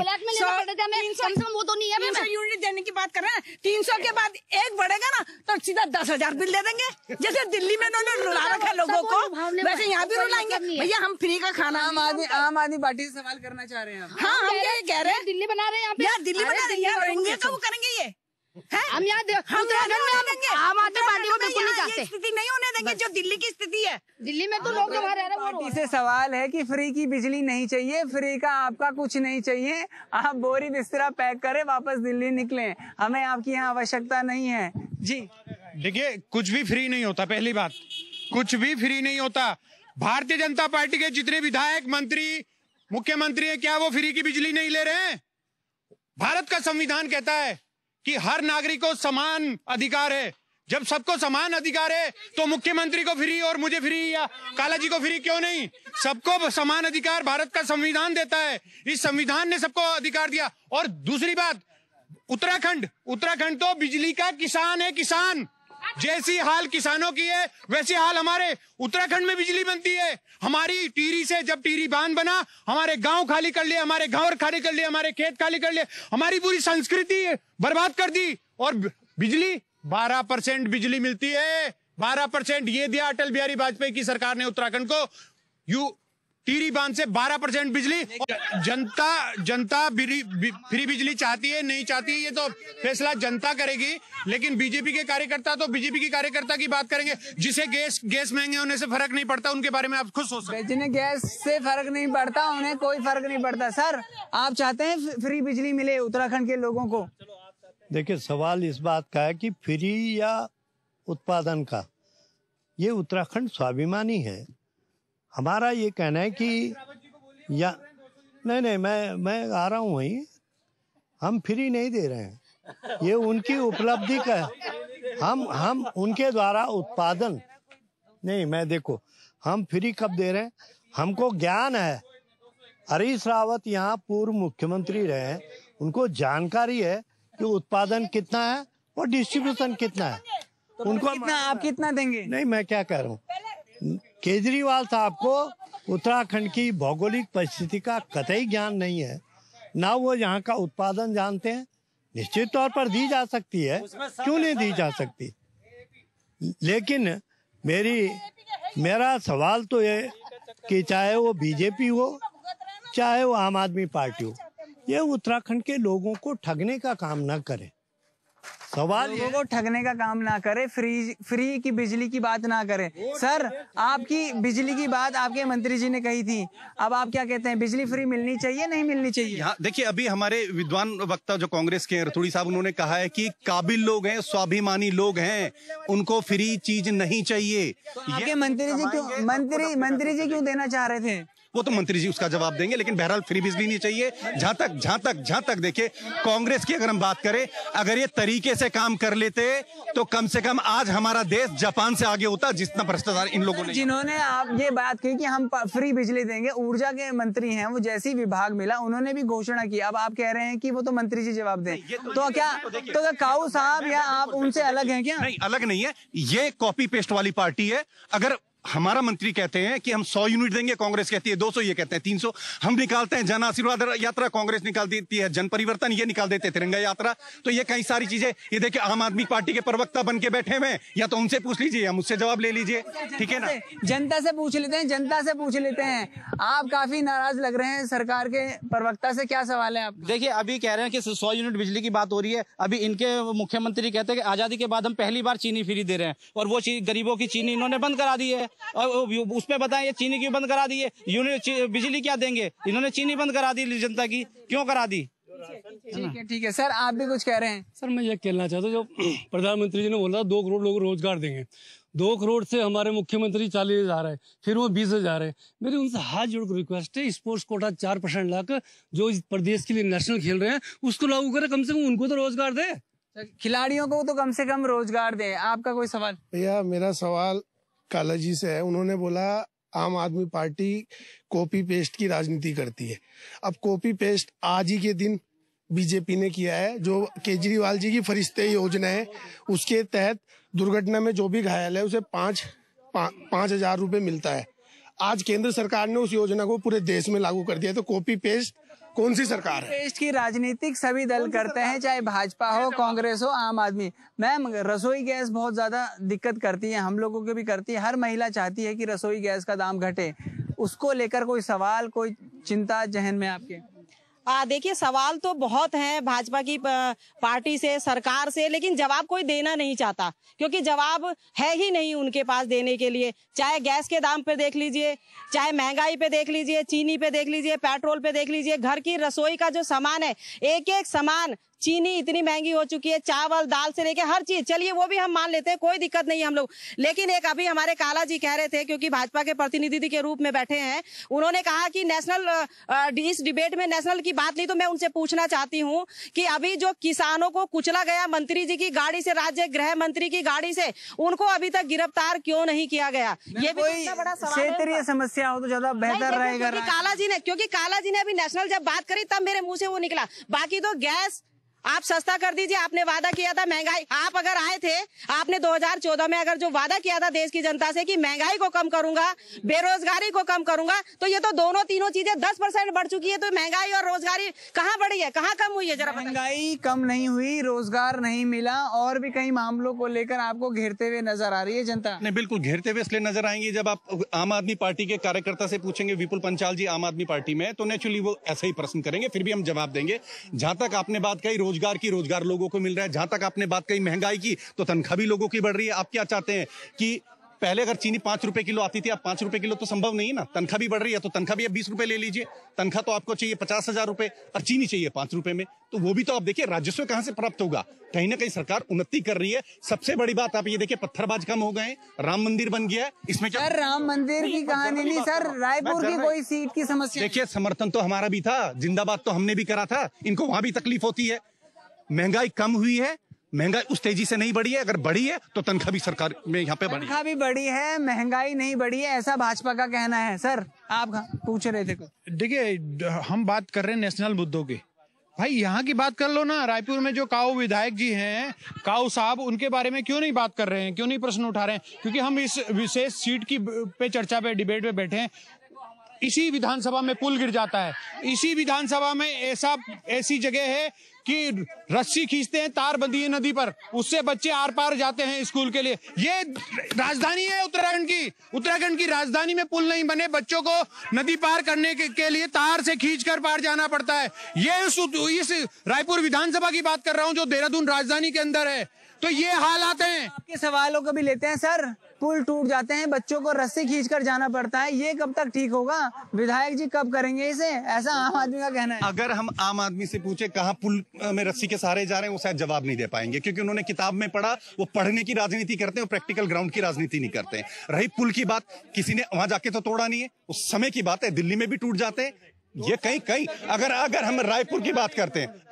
वो तो नहीं है, 300 यूनिट देने की बात कर रहे हैं। 300 के बाद एक बढ़ेगा ना तो सीधा 10,000 बिल दे देंगे। जैसे दिल्ली में उन्होंने रुला रखा लोगों को, वैसे यहाँ भी रुलाएंगे। भैया हम फ्री का खाना। आम आदमी पार्टी से सवाल करना चाह रहे हैं? हाँ हम ये कह रहे हैं, दिल्ली बना रहे हैं, दिल्ली बना रहे हैं, रहेंगे तो वो करेंगे। ये हम यहाँ उत्तराखंड में आम आदमी पार्टी को बिल्कुल नहीं चाहते। स्थिति नहीं होने देंगे जो दिल्ली की स्थिति है। दिल्ली में तो लोग जो वहाँ रह रहे हैं पार्टी से सवाल है कि फ्री की बिजली नहीं चाहिए, फ्री का आपका कुछ नहीं चाहिए, आप बोरी बिस्तरा पैक करें वापस दिल्ली निकलें, हमें आपकी यहाँ आवश्यकता नहीं है। जी देखिए, कुछ भी फ्री नहीं होता। पहली बात, कुछ भी फ्री नहीं होता। भारतीय जनता पार्टी के जितने विधायक, मंत्री, मुख्यमंत्री है, क्या वो फ्री की बिजली नहीं ले रहे हैं? भारत का संविधान कहता है कि हर नागरिक को समान अधिकार है। जब सबको समान अधिकार है तो मुख्यमंत्री को फ्री और मुझे फ्री या काला जी को फ्री क्यों नहीं? सबको समान अधिकार भारत का संविधान देता है। इस संविधान ने सबको अधिकार दिया। और दूसरी बात, उत्तराखंड तो बिजली का किसान है। किसान जैसी हाल किसानों की है वैसी हाल हमारे उत्तराखंड में बिजली बनती है। हमारी टीरी से, जब टीरी बांध बना, हमारे गांव खाली कर लिए, हमारे घर खाली कर लिए, हमारे खेत खाली कर लिए, हमारी पूरी संस्कृति बर्बाद कर दी। और बिजली 12% बिजली मिलती है, 12%। ये दिया अटल बिहारी वाजपेयी की सरकार ने उत्तराखंड को, टीरी बांध से 12% बिजली। जनता फ्री बिजली चाहती है नहीं चाहती, ये तो फैसला जनता करेगी। लेकिन बीजेपी के कार्यकर्ता तो बीजेपी के कार्यकर्ता की बात करेंगे। जिसे गैस महंगे होने से फर्क नहीं पड़ता, उनके बारे में आप खुद सोच सकते हैं। जिन्हें गैस से फर्क नहीं पड़ता उन्हें कोई फर्क नहीं पड़ता। सर, आप चाहते हैं फ्री बिजली मिले उत्तराखंड के लोगों को? देखिए, सवाल इस बात का है कि फ्री या उत्पादन का, ये उत्तराखंड स्वाभिमानी है। हमारा ये कहना है कि या नहीं, मैं आ रहा हूँ वहीं। हम फ्री नहीं दे रहे हैं, ये उनकी उपलब्धि का है। हम उनके द्वारा उत्पादन नहीं, मैं देखो, हम फ्री कब दे रहे हैं? हमको ज्ञान है। हरीश रावत यहाँ पूर्व मुख्यमंत्री रहे, उनको जानकारी है कि उत्पादन कितना है और डिस्ट्रीब्यूशन कितना है। तो उनको कितना, आप कितना देंगे? नहीं, मैं क्या कह रहा हूँ, केजरीवाल साहब को उत्तराखंड की भौगोलिक परिस्थिति का कतई ज्ञान नहीं है, ना वो यहाँ का उत्पादन जानते हैं। निश्चित तौर पर दी जा सकती है, क्यों नहीं दी जा सकती? लेकिन मेरा सवाल तो ये कि चाहे वो बीजेपी हो चाहे वो आम आदमी पार्टी हो, ये उत्तराखंड के लोगों को ठगने का काम न करे। सवाल लोगों को ठगने का काम ना करे, फ्री की बिजली की बात ना करे। सर, आपकी बिजली की बात आपके मंत्री जी ने कही थी, अब आप क्या कहते हैं? बिजली फ्री मिलनी चाहिए नहीं मिलनी चाहिए? हाँ, देखिए, अभी हमारे विद्वान वक्ता जो कांग्रेस के रतूड़ी साहब, उन्होंने कहा है कि काबिल लोग हैं, स्वाभिमानी लोग हैं, उनको फ्री चीज नहीं चाहिए। तो आपके मंत्री जी क्यों देना चाह रहे थे? वो तो मंत्री जी उसका जवाब देंगे, लेकिन बहरहाल फ्री बिजली नहीं चाहिए। जहां तक देखिए, कांग्रेस की अगर हम बात करें, अगर ये तरीके से काम कर लेते तो कम से कम आज हमारा देश जापान से आगे होता, जितना भ्रष्टाचार इन लोगों ने। जिन्होंने आप ये बात कही कि हम फ्री बिजली देंगे, ऊर्जा के मंत्री हैं वो, जैसे ही विभाग मिला उन्होंने भी घोषणा की। अब आप कह रहे हैं कि वो तो मंत्री जी जवाब दें, तो क्या काऊ साहब या आप उनसे अलग हैं क्या? नहीं, अलग नहीं है, ये कॉपी पेस्ट वाली पार्टी है। अगर हमारा मंत्री कहते हैं कि हम 100 यूनिट देंगे, कांग्रेस कहती है 200, ये कहते हैं 300। हम निकालते हैं जन आशीर्वाद यात्रा, कांग्रेस निकाल देती है जन परिवर्तन, ये निकाल देते हैं तिरंगा यात्रा। तो ये कई सारी चीजें, ये देखिए, आम आदमी पार्टी के प्रवक्ता बन के बैठे हुए, या तो उनसे पूछ लीजिए या मुझसे जवाब ले लीजिए, ठीक है ना? जनता से पूछ लेते हैं। आप काफी नाराज लग रहे हैं सरकार के प्रवक्ता से, क्या सवाल है आप? देखिए, अभी कह रहे हैं कि 100 यूनिट बिजली की बात हो रही है। अभी इनके मुख्यमंत्री कहते हैं कि आजादी के बाद हम पहली बार चीनी फ्री दे रहे हैं, और वो गरीबों की चीनी इन्होंने बंद करा दी है। और उसमें बताएं, ये चीनी क्यों बंद करा दी है? यूनिट बिजली क्या देंगे? इन्होंने चीनी बंद करा दी जनता की, क्यों करा दी? ठीक है सर, आप भी कुछ कह रहे हैं? सर, मैं ये कहना चाहता हूँ, जो प्रधानमंत्री जी ने बोला 2 करोड़ लोग रोजगार देंगे, 2 करोड़ से हमारे मुख्यमंत्री 40,000 है, फिर वो 20,000 है। मेरी उनसे हाथ जोड़कर रिक्वेस्ट है, स्पोर्ट्स कोटा 4% लाकर जो इस प्रदेश के लिए नेशनल खेल रहे हैं उसको लागू करें, कम से कम उनको तो रोजगार दे। खिलाड़ियों को तो कम से कम रोजगार दे। आपका कोई सवाल? भैया, मेरा सवाल काला जी से है। उन्होंने बोला आम आदमी पार्टी कॉपी पेस्ट की राजनीति करती है। अब कॉपी पेस्ट आज ही के दिन बीजेपी ने किया है। जो केजरीवाल जी की फरिश्ते योजना है, उसके तहत दुर्घटना में जो भी घायल है उसे 5,000 रुपए मिलता है। आज केंद्र सरकार ने उस योजना को पूरे देश में लागू कर दिया। तो कॉपी पेस्ट कौन सी सरकार है? पेस्ट की राजनीतिक सभी दल करते हैं, चाहे भाजपा हो, कांग्रेस हो, आम आदमी। मैम, रसोई गैस बहुत ज्यादा दिक्कत करती है, हम लोगों को भी करती है। हर महिला चाहती है कि रसोई गैस का दाम घटे, उसको लेकर कोई सवाल, कोई चिंता जहन में आपके? देखिए सवाल तो बहुत हैं भाजपा की पार्टी से, सरकार से, लेकिन जवाब कोई देना नहीं चाहता क्योंकि जवाब है ही नहीं उनके पास देने के लिए। चाहे गैस के दाम पे देख लीजिए, चाहे महंगाई पे देख लीजिए, चीनी पे देख लीजिए, पेट्रोल पे देख लीजिए, घर की रसोई का जो सामान है, एक एक सामान, चीनी इतनी महंगी हो चुकी है, चावल दाल से लेके हर चीज, चलिए वो भी हम मान लेते हैं, कोई दिक्कत नहीं है हम लोग। लेकिन एक अभी हमारे काला जी कह रहे थे, क्योंकि भाजपा के प्रतिनिधि के रूप में बैठे हैं, उन्होंने कहा कि नेशनल इस डिबेट में नेशनल की बात ली, तो मैं उनसे पूछना चाहती हूँ कि अभी जो किसानों को कुचला गया मंत्री जी की गाड़ी से, राज्य गृह मंत्री की गाड़ी से, उनको अभी तक गिरफ्तार क्यों नहीं किया गया? ये भी कोई क्षेत्रीय समस्या हो तो ज्यादा बेहतर रहेगा। क्योंकि काला जी ने अभी नेशनल जब बात करी तब मेरे मुंह से वो निकला। बाकी तो गैस आप सस्ता कर दीजिए, आपने वादा किया था महंगाई, आप अगर आए थे, आपने 2014 में अगर जो वादा किया था देश की जनता से कि महंगाई को कम करूंगा, बेरोजगारी को कम करूंगा, तो ये तो दोनों तीनों चीजें 10% बढ़ चुकी है। तो महंगाई और रोजगारी कहाँ बढ़ी है, कहाँ कम हुई है? जरा महंगाई कम नहीं हुई, रोजगार नहीं मिला, और भी कई मामलों को लेकर आपको घेरते हुए नजर आ रही है जनता। नहीं, बिल्कुल घेरते हुए इसलिए नजर आएंगे जब आप आम आदमी पार्टी के कार्यकर्ता से पूछेंगे, विपुल पंचाल जी आम आदमी पार्टी में, तो नेचुरली वो ऐसा ही प्रश्न करेंगे, फिर भी हम जवाब देंगे। जहां तक आपने बात कही रोजगार की, रोजगार लोगों को मिल रहा है। जहां तक आपने बात कही महंगाई की, तो तनख्वाह भी लोगों की बढ़ रही है। आप क्या चाहते हैं कि पहले अगर चीनी 5 रुपए किलो आती थी, अब 5 रुपए किलो तो संभव नहीं है ना। तनख्वाह भी बढ़ रही है, तो तनख्वाह भी अब 20 रुपए ले लीजिए। तनख्वाह तो आपको चाहिए 50,000 रुपए और चीनी चाहिए 5 रुपए में, तो वो भी तो आप देखिए राजस्व कहां से प्राप्त होगा। कहीं ना कहीं सरकार उन्नति कर रही है। सबसे बड़ी बात आप ये देखिए, पत्थरबाज कम हो गए, राम मंदिर बन गया है। इसमें क्या सर राम मंदिर की कहानी नहीं सर, रायपुर की कोई सीट की समस्या। देखिए समर्थन तो हमारा भी था, जिंदाबाद तो हमने भी करा था। इनको वहां भी तकलीफ होती है। महंगाई कम हुई है, महंगाई उस तेजी से नहीं बढ़ी है। अगर बढ़ी है तो तनख्वाह भी सरकार में यहाँ पे बढ़ी, तनख्वाह भी बढ़ी है, महंगाई नहीं बढ़ी है, ऐसा भाजपा का कहना है। सर आप पूछ रहे थे कुछ? देखिए हम बात कर रहे हैं नेशनल मुद्दों की, भाई यहाँ की बात कर लो ना। रायपुर में जो काऊ विधायक जी हैं, काऊ साहब, उनके बारे में क्यों नहीं बात कर रहे हैं, क्यों नहीं प्रश्न उठा रहे हैं? क्योंकि हम इस विशेष सीट की पे चर्चा पे, डिबेट पे बैठे हैं। इसी विधानसभा में पुल गिर जाता है, इसी विधानसभा में ऐसी जगह है कि रस्सी खींचते हैं, तार बंधी है नदी पर, उससे बच्चे आर पार जाते हैं स्कूल के लिए। ये राजधानी है उत्तराखंड की राजधानी में पुल नहीं बने, बच्चों को नदी पार करने के लिए तार से खींचकर पार जाना पड़ता है। ये इस रायपुर विधानसभा की बात कर रहा हूं जो देहरादून राजधानी के अंदर है। तो ये हालात हैं। आपके सवालों को भी लेते हैं सर। पुल टूट जाते हैं, बच्चों को रस्सी खींचकर जाना पड़ता है, ये कब तक ठीक होगा? विधायक जी कब करेंगे इसे? ऐसा आम आदमी का कहना है। अगर हम आम आदमी से पूछे कहाँ पुल में रस्सी के सहारे जा रहे हैं, वो शायद जवाब नहीं दे पाएंगे, क्योंकि उन्होंने किताब में पढ़ा। वो पढ़ने की राजनीति करते हैं, वो प्रैक्टिकल ग्राउंड की राजनीति नहीं करते हैं। रही पुल की बात, किसी ने वहां जाके तो तोड़ा नहीं है, उस समय की बात है। दिल्ली में भी टूट जाते हैं ये कहीं अगर हम रायपुर की बात करते हैं,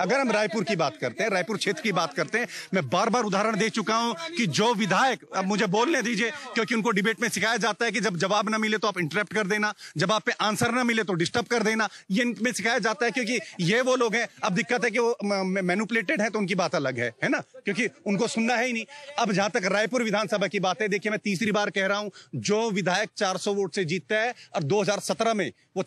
रायपुर क्षेत्र की बात करते हैं, मैं बार बार उदाहरण दे चुका हूं कि जो विधायक, अब मुझे बोलने दीजिए, क्योंकि उनको डिबेट में सिखाया जाता है कि जब जवाब ना मिले तो आप इंटरप्ट कर देना, जब आप पे आंसर ना मिले तो डिस्टर्ब कर देना, ये इनमें सिखाया जाता है, क्योंकि ये वो लोग हैं। अब दिक्कत है कि वो मैनिपुलेटेड है, तो उनकी बात अलग है ना, क्योंकि उनको सुनना है ही नहीं। अब जहां तक रायपुर विधानसभा की बात है, देखिए मैं तीसरी बार कह रहा हूं, जो विधायक 400 वोट से जीतता है और 2017 में वो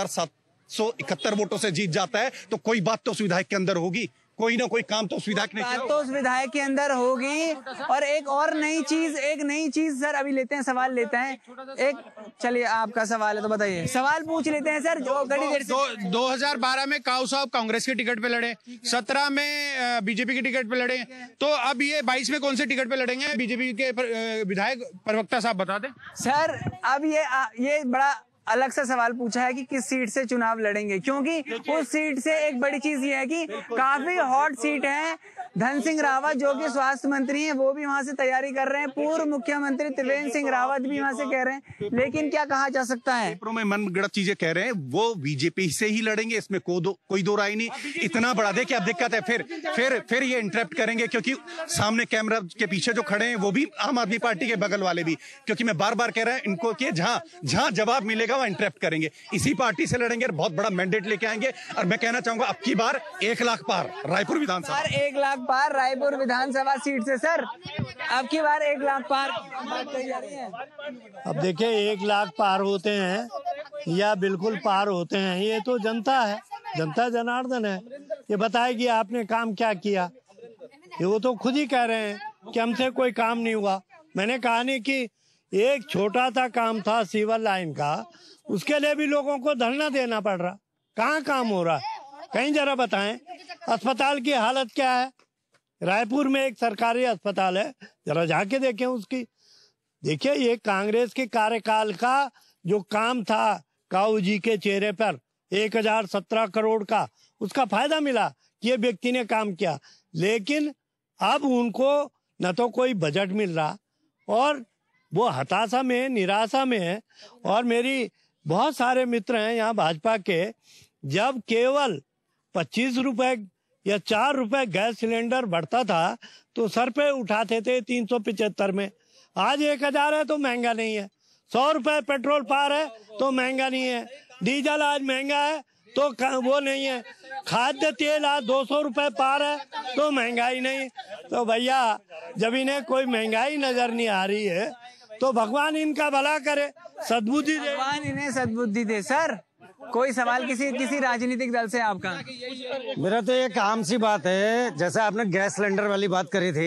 36,771 वोटों से जीत जाता है, तो कोई बात तो उस विधायक के अंदर होगी, कोई ना कोई काम तो उस विधायक ने किया तो उस विधायक के अंदर होगी। और एक नई चीज सर, अभी लेते हैं, सवाल लेते हैं एक। चलिए आपका सवाल है तो बताइए, सवाल पूछ लेते हैं सर। जो घड़ी देर से 2012 में काऊ साहब कांग्रेस के टिकट पे लड़े, 17 में बीजेपी के टिकट पे लड़े, तो अब ये 22 में कौन से टिकट पे लड़ेंगे? बीजेपी के विधायक प्रवक्ता साहब बता दें सर। अब ये बड़ा अलग सा सवाल पूछा है कि किस सीट से चुनाव लड़ेंगे, क्योंकि उस सीट से एक बड़ी चीज ये है कि काफी हॉट सीट है। धन सिंह रावत जो कि स्वास्थ्य मंत्री हैं, वो भी वहां से तैयारी कर रहे हैं। पूर्व मुख्यमंत्री त्रिवेंद्र सिंह रावत भी वहां से कह रहे हैं। लेकिन क्या कहा जा सकता है, में मनगढ़ंत चीजें कह रहे हैं, वो बीजेपी से ही लड़ेंगे, इसमें कोई दो राय नहीं। इतना बड़ा देखिए, अब दिक्कत है, फिर ये इंटरप्ट करेंगे, क्योंकि सामने कैमरा के पीछे जो खड़े हैं वो भी आम आदमी पार्टी के बगल वाले भी, क्योंकि मैं बार बार कह रहा हूं इनको कि जहां जवाब मिलेगा वो इंटरप्ट करेंगे। इसी पार्टी से लड़ेंगे और बहुत बड़ा मैंडेट लेके आएंगे। और मैं कहना चाहूंगा अब की बार 1 लाख पार रायपुर विधानसभा, 1 लाख पार रायपुर विधानसभा सीट से सर, अब की बार 1 लाख पार। अब देखिए 1 लाख पार होते हैं या बिल्कुल पार होते हैं, ये तो जनता है, जनता जनार्दन है। ये बताएगी आपने काम क्या किया, ये वो तो खुद ही कह रहे हैं कि हमसे कोई काम नहीं हुआ। मैंने कहा नहीं कि एक छोटा सा काम था सीवर लाइन का, उसके लिए भी लोगों को धरना देना पड़ रहा। कहाँ काम हो रहा है? कहीं जरा बताएं अस्पताल की हालत क्या है। रायपुर में एक सरकारी अस्पताल है, जरा जाके देखें उसकी। देखिए ये कांग्रेस के कार्यकाल का जो काम था काऊ जी के चेहरे पर 1017 करोड़ का, उसका फायदा मिला कि ये व्यक्ति ने काम किया। लेकिन अब उनको न तो कोई बजट मिल रहा और वो हताशा में, निराशा में है। और मेरी बहुत सारे मित्र हैं यहाँ भाजपा के, जब केवल 25 रुपए या 4 रुपए गैस सिलेंडर बढ़ता था तो सर पे उठाते थे 375 में। आज 1000 है तो महंगा नहीं है, 100 रुपए पेट्रोल पार है तो महंगा नहीं है, डीजल आज महंगा है तो वो नहीं है, खाद्य तेल आज 200 रुपए पार है तो महंगाई नहीं। तो भैया जब इन्हें कोई महंगाई नजर नहीं आ रही है तो भगवान इनका भला करे, सद्बुद्धि दे, भगवान इन्हें सद्बुद्धि दे। सर कोई सवाल किसी राजनीतिक दल से आपका? मेरा तो एक आम सी बात है, जैसे आपने गैस सिलेंडर वाली बात करी थी,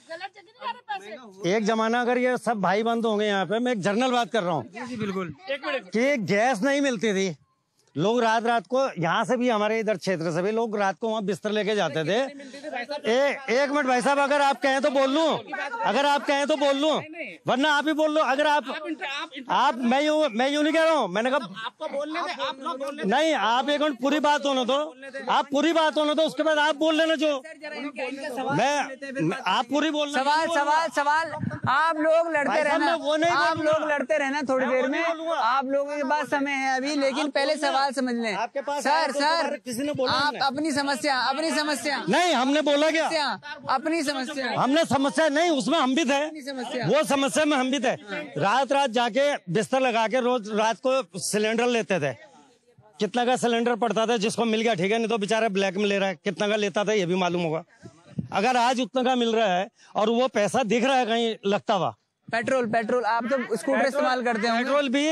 एक जमाना अगर ये सब भाई बंद होंगे यहाँ पे, मैं एक जनरल बात कर रहा हूँ जी बिल्कुल, कि गैस नहीं मिलती थी, लोग रात को यहाँ से भी, हमारे इधर क्षेत्र से भी लोग रात को वहाँ बिस्तर लेके जाते थे। एक मिनट भाई साहब, अगर आप कहें तो बोल लूं, अगर आप कहें तो बोल लूं, वरना आप ही बोल लो। अगर आप मैं यूं नहीं कह रहा हूँ, मैंने कहा आपको बोलने दे, नहीं आप एक मिनट पूरी बात होने दो, आप पूरी बात होने दो, उसके बाद आप बोल लेना जो मैं, आप पूरी बोलना। सवाल आप लोग लड़ते रहना, आप लोग लड़ते रहना, थोड़ी देर में आप लोगों के पास समय है अभी, लेकिन पहले सवाल समझ लें। सर किसी ने बोला आप अपनी समस्या नहीं, हमने बोला क्या अपनी समस्या, हमने समस्या नहीं, उसमें हम भी थे, वो समस्या में हम भी थे। रात जाके बिस्तर लगा के रोज रात को सिलेंडर लेते थे। कितना का सिलेंडर पड़ता था, जिसको मिल गया ठीक है, नहीं तो बेचारा ब्लैक में ले रहा है। कितना का लेता था ये भी मालूम होगा। अगर आज उतना का मिल रहा है और वो पैसा दिख रहा है कहीं लगता हुआ। पेट्रोल आप तो स्कूटर इस्तेमाल करते हैं, पेट्रोल भी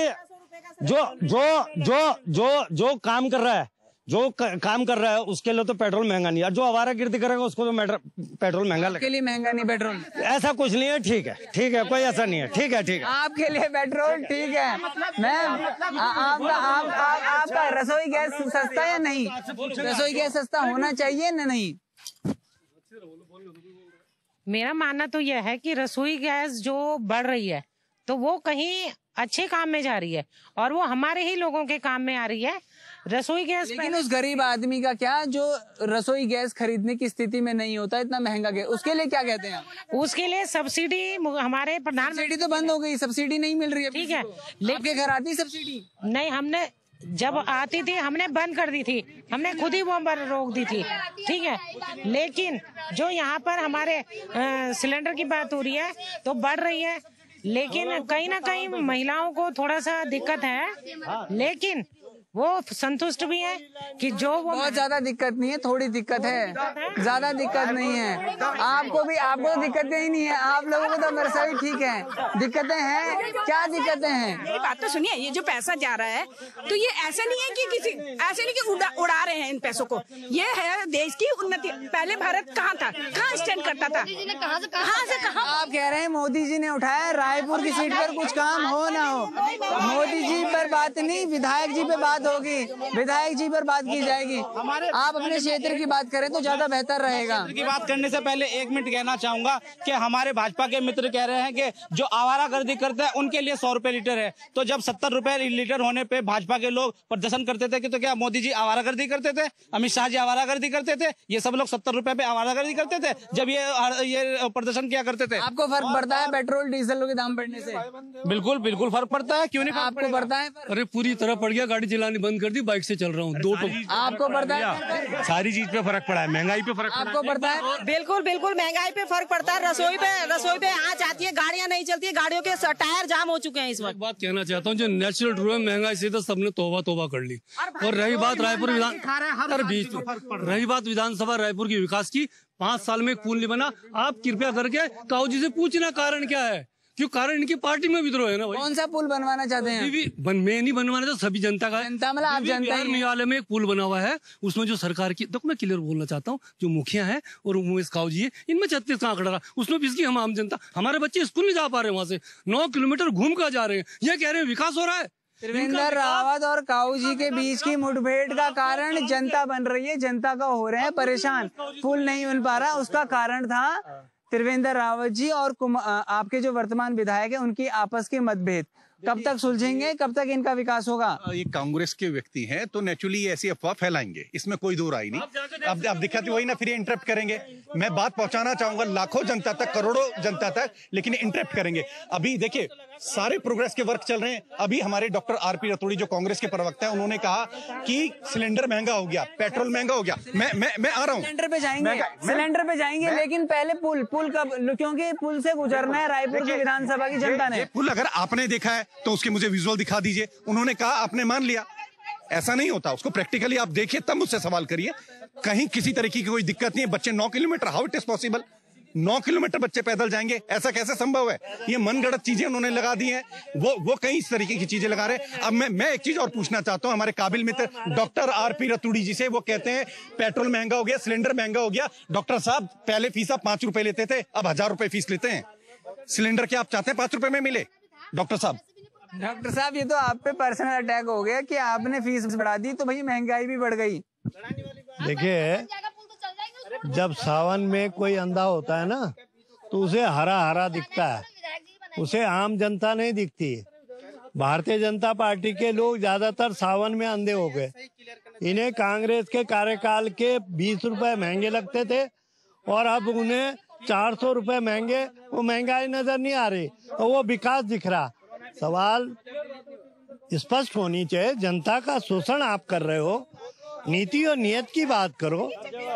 जो काम कर रहा है उसके लिए तो पेट्रोल महंगा नहीं है, जो आवारागर्दी करेगा उसको तो पेट्रोल महंगा लगेगा। के लिए महंगा नहीं पेट्रोल, ऐसा कुछ नहीं है। ठीक है, कोई ऐसा नहीं है। ठीक है आपके लिए पेट्रोल ठीक है। मैम आपका रसोई गैस सस्ता या नहीं? रसोई गैस सस्ता होना चाहिए ना नहीं? मेरा मानना तो यह है कि रसोई गैस जो बढ़ रही है तो वो कहीं अच्छे काम में जा रही है और वो हमारे ही लोगों के काम में आ रही है। रसोई गैस, लेकिन उस गरीब आदमी का क्या जो रसोई गैस खरीदने की स्थिति में नहीं होता, इतना महंगा गैस, उसके लिए क्या कहते हैं? उसके लिए सब्सिडी, हमारे प्रधानमंत्री तो बंद हो गई, सब्सिडी नहीं मिल रही है। ठीक है, आपके घर आती सब्सिडी? नहीं, हमने जब आती थी हमने बंद कर दी थी, हमने खुद ही वो रोक दी थी। ठीक है, लेकिन जो यहाँ पर हमारे सिलेंडर की बात हो रही है तो बढ़ रही है, लेकिन कहीं ना कहीं महिलाओं को थोड़ा सा दिक्कत है, लेकिन वो संतुष्ट भी है कि जो वो बहुत ज्यादा दिक्कत नहीं है, थोड़ी दिक्कत है, ज्यादा दिक्कत नहीं है। आपको दिक्कतें ही नहीं है, आप लोगों को तो मेरे सभी ठीक है। दिक्कतें हैं, क्या दिक्कतें हैं? मेरी बात तो सुनिए, ये जो पैसा जा रहा है तो ये ऐसा नहीं है कि ऐसे नहीं कि उड़ा रहे हैं इन पैसों को, ये है देश की उन्नति। पहले भारत कहाँ था, कहाँ स्टैंड करता था, कहाँ से कहाँ? आप कह रहे हैं मोदी जी ने उठाया, रायपुर की सीट पर कुछ काम हो ना हो, मोदी जी पर बात नहीं, विधायक जी पे बात होगी, विधायक जी पर बात की जाएगी। आप अपने क्षेत्र की बात करें तो ज्यादा बेहतर रहेगा। की बात करने से पहले 1 मिनट कहना चाहूंगा कि हमारे भाजपा के मित्र कह रहे हैं कि जो आवारागर्दी करते हैं उनके लिए 100 रुपए लीटर है। तो जब 70 रुपए लीटर होने पे भाजपा के लोग प्रदर्शन करते थे कि तो क्या मोदी जी आवारागर्दी करते थे, अमित शाह जी आवारागर्दी करते थे, ये सब लोग 70 रुपए पे आवारागर्दी करते थे जब ये प्रदर्शन किया करते थे। आपको फर्क पड़ता है पेट्रोल डीजल के दाम बढ़ने से? बिल्कुल फर्क पड़ता है, क्यों नहीं आपको पड़ता है? अरे पूरी तरह पड़ गया, गाड़ी चलानी बंद कर दी, बाइक से चल रहा हूँ। आपको पड़ता है? सारी चीज पे फर्क पड़ा है, महंगाई पे फर्क आपको पड़ता है? बिल्कुल महंगाई पे फर्क पड़ता है। रसोई पे आँच आती है, गाड़ियाँ नहीं चलती, गाड़ियों के टायर जाम हो चुके हैं इस वक्त। बात कहना चाहता हूँ, जो नेचुरल ट्रू है, महंगाई से तो सबने तौबा कर ली। और रही बात रायपुर विधानसभा रायपुर की विकास की, 5 साल में एक पुल नहीं बना। आप कृपया करके काऊ जी से पूछना कारण क्या है, क्यों? कारण इनकी पार्टी में विद्रोह है ना भाई। कौन सा पुल बनवाना चाहते हैं? मैं नहीं बनवाना चाहता, सभी जनता का। जनता मतलब आप जनता ही। मेघालय में एक पुल बना हुआ है, उसमें जो सरकार की, देखो मैं क्लियर बोलना चाहता हूँ, जो मुखिया है और उमेश काऊ जी है, इनमें 36 का आंकड़ा रहा, उसमें भी हम जनता, हमारे बच्चे स्कूल नहीं जा पा रहे, वहां से 9 किलोमीटर घूम कर जा रहे हैं। ये कह रहे हैं विकास हो रहा है, त्रिवेंद्र रावत और काऊ जी के बीच की मुठभेड़ का कारण जनता बन रही है, जनता का हो रहे हैं परेशान, पुल नहीं बन पा रहा। उसका कारण था त्रिवेंद्र रावत जी और आपके जो वर्तमान विधायक है उनकी आपस के मतभेद। कब तक सुलझेंगे, कब तक इनका विकास होगा? ये कांग्रेस के व्यक्ति हैं तो नेचुरली ऐसी अफवाह फैलाएंगे, इसमें कोई दो राय नहीं। अब दिक्कत वही ना, फिर इंटरप्ट करेंगे। मैं बात पहुंचाना चाहूंगा लाखों जनता तक, करोड़ों जनता तक, लेकिन इंटरप्ट करेंगे। अभी देखिए सारे प्रोग्रेस के वर्क चल रहे हैं। अभी हमारे डॉक्टर आरपी रतूड़ी जो कांग्रेस के प्रवक्ता हैं, उन्होंने कहा कि सिलेंडर महंगा हो गया, पेट्रोल महंगा हो गया। मैं आ रहा हूँ, सिलेंडर पे जाएंगे, लेकिन पहले पुल कब, क्योंकि पुल से गुजरना है रायपुर की विधानसभा की जनता ने। पुल अगर आपने देखा है तो उसके मुझे विजुअल दिखा दीजिए। उन्होंने कहा, आपने मान लिया, ऐसा नहीं होता। उसको प्रैक्टिकली आप देखिए तब मुझसे सवाल करिए। कहीं किसी तरीके की कोई दिक्कत नहीं है। बच्चे 9 kilometre, how it is possible? 9 kilometre बच्चे पैदल जाएंगे, ऐसा कैसे संभव है? ये मनगढ़ंत चीजें उन्होंने लगा दी हैं। वो कई इस तरीके की चीजें लगा रहे हैं। अब मैं एक चीज और पूछना चाहता हूं हमारे काबिल मित्र डॉक्टर आरपी रतूड़ी जी से। वो कहते हैं पेट्रोल महंगा हो गया, सिलेंडर महंगा हो गया। डॉक्टर साहब, पहले फीस आप 5 रुपए लेते थे, अब 1000 रुपए फीस लेते हैं। सिलेंडर क्या आप चाहते हैं 5 रुपए में मिले? डॉक्टर साहब, ये तो आप पे पर्सनल अटैक हो गया कि आपने फीस बढ़ा दी तो भाई महंगाई भी बढ़ गई। देखिए, जब सावन में कोई अंधा होता है ना तो उसे हरा हरा दिखता है, उसे आम जनता नहीं दिखती। भारतीय जनता पार्टी के लोग ज्यादातर सावन में अंधे हो गए। इन्हें कांग्रेस के कार्यकाल के 20 रुपए महंगे लगते थे और अब उन्हें 400 रुपए महंगे, वो महंगाई नजर नहीं आ रही और वो विकास दिख रहा। सवाल स्पष्ट होनी चाहिए, जनता का शोषण आप कर रहे हो। नीति और नियत की बात करो,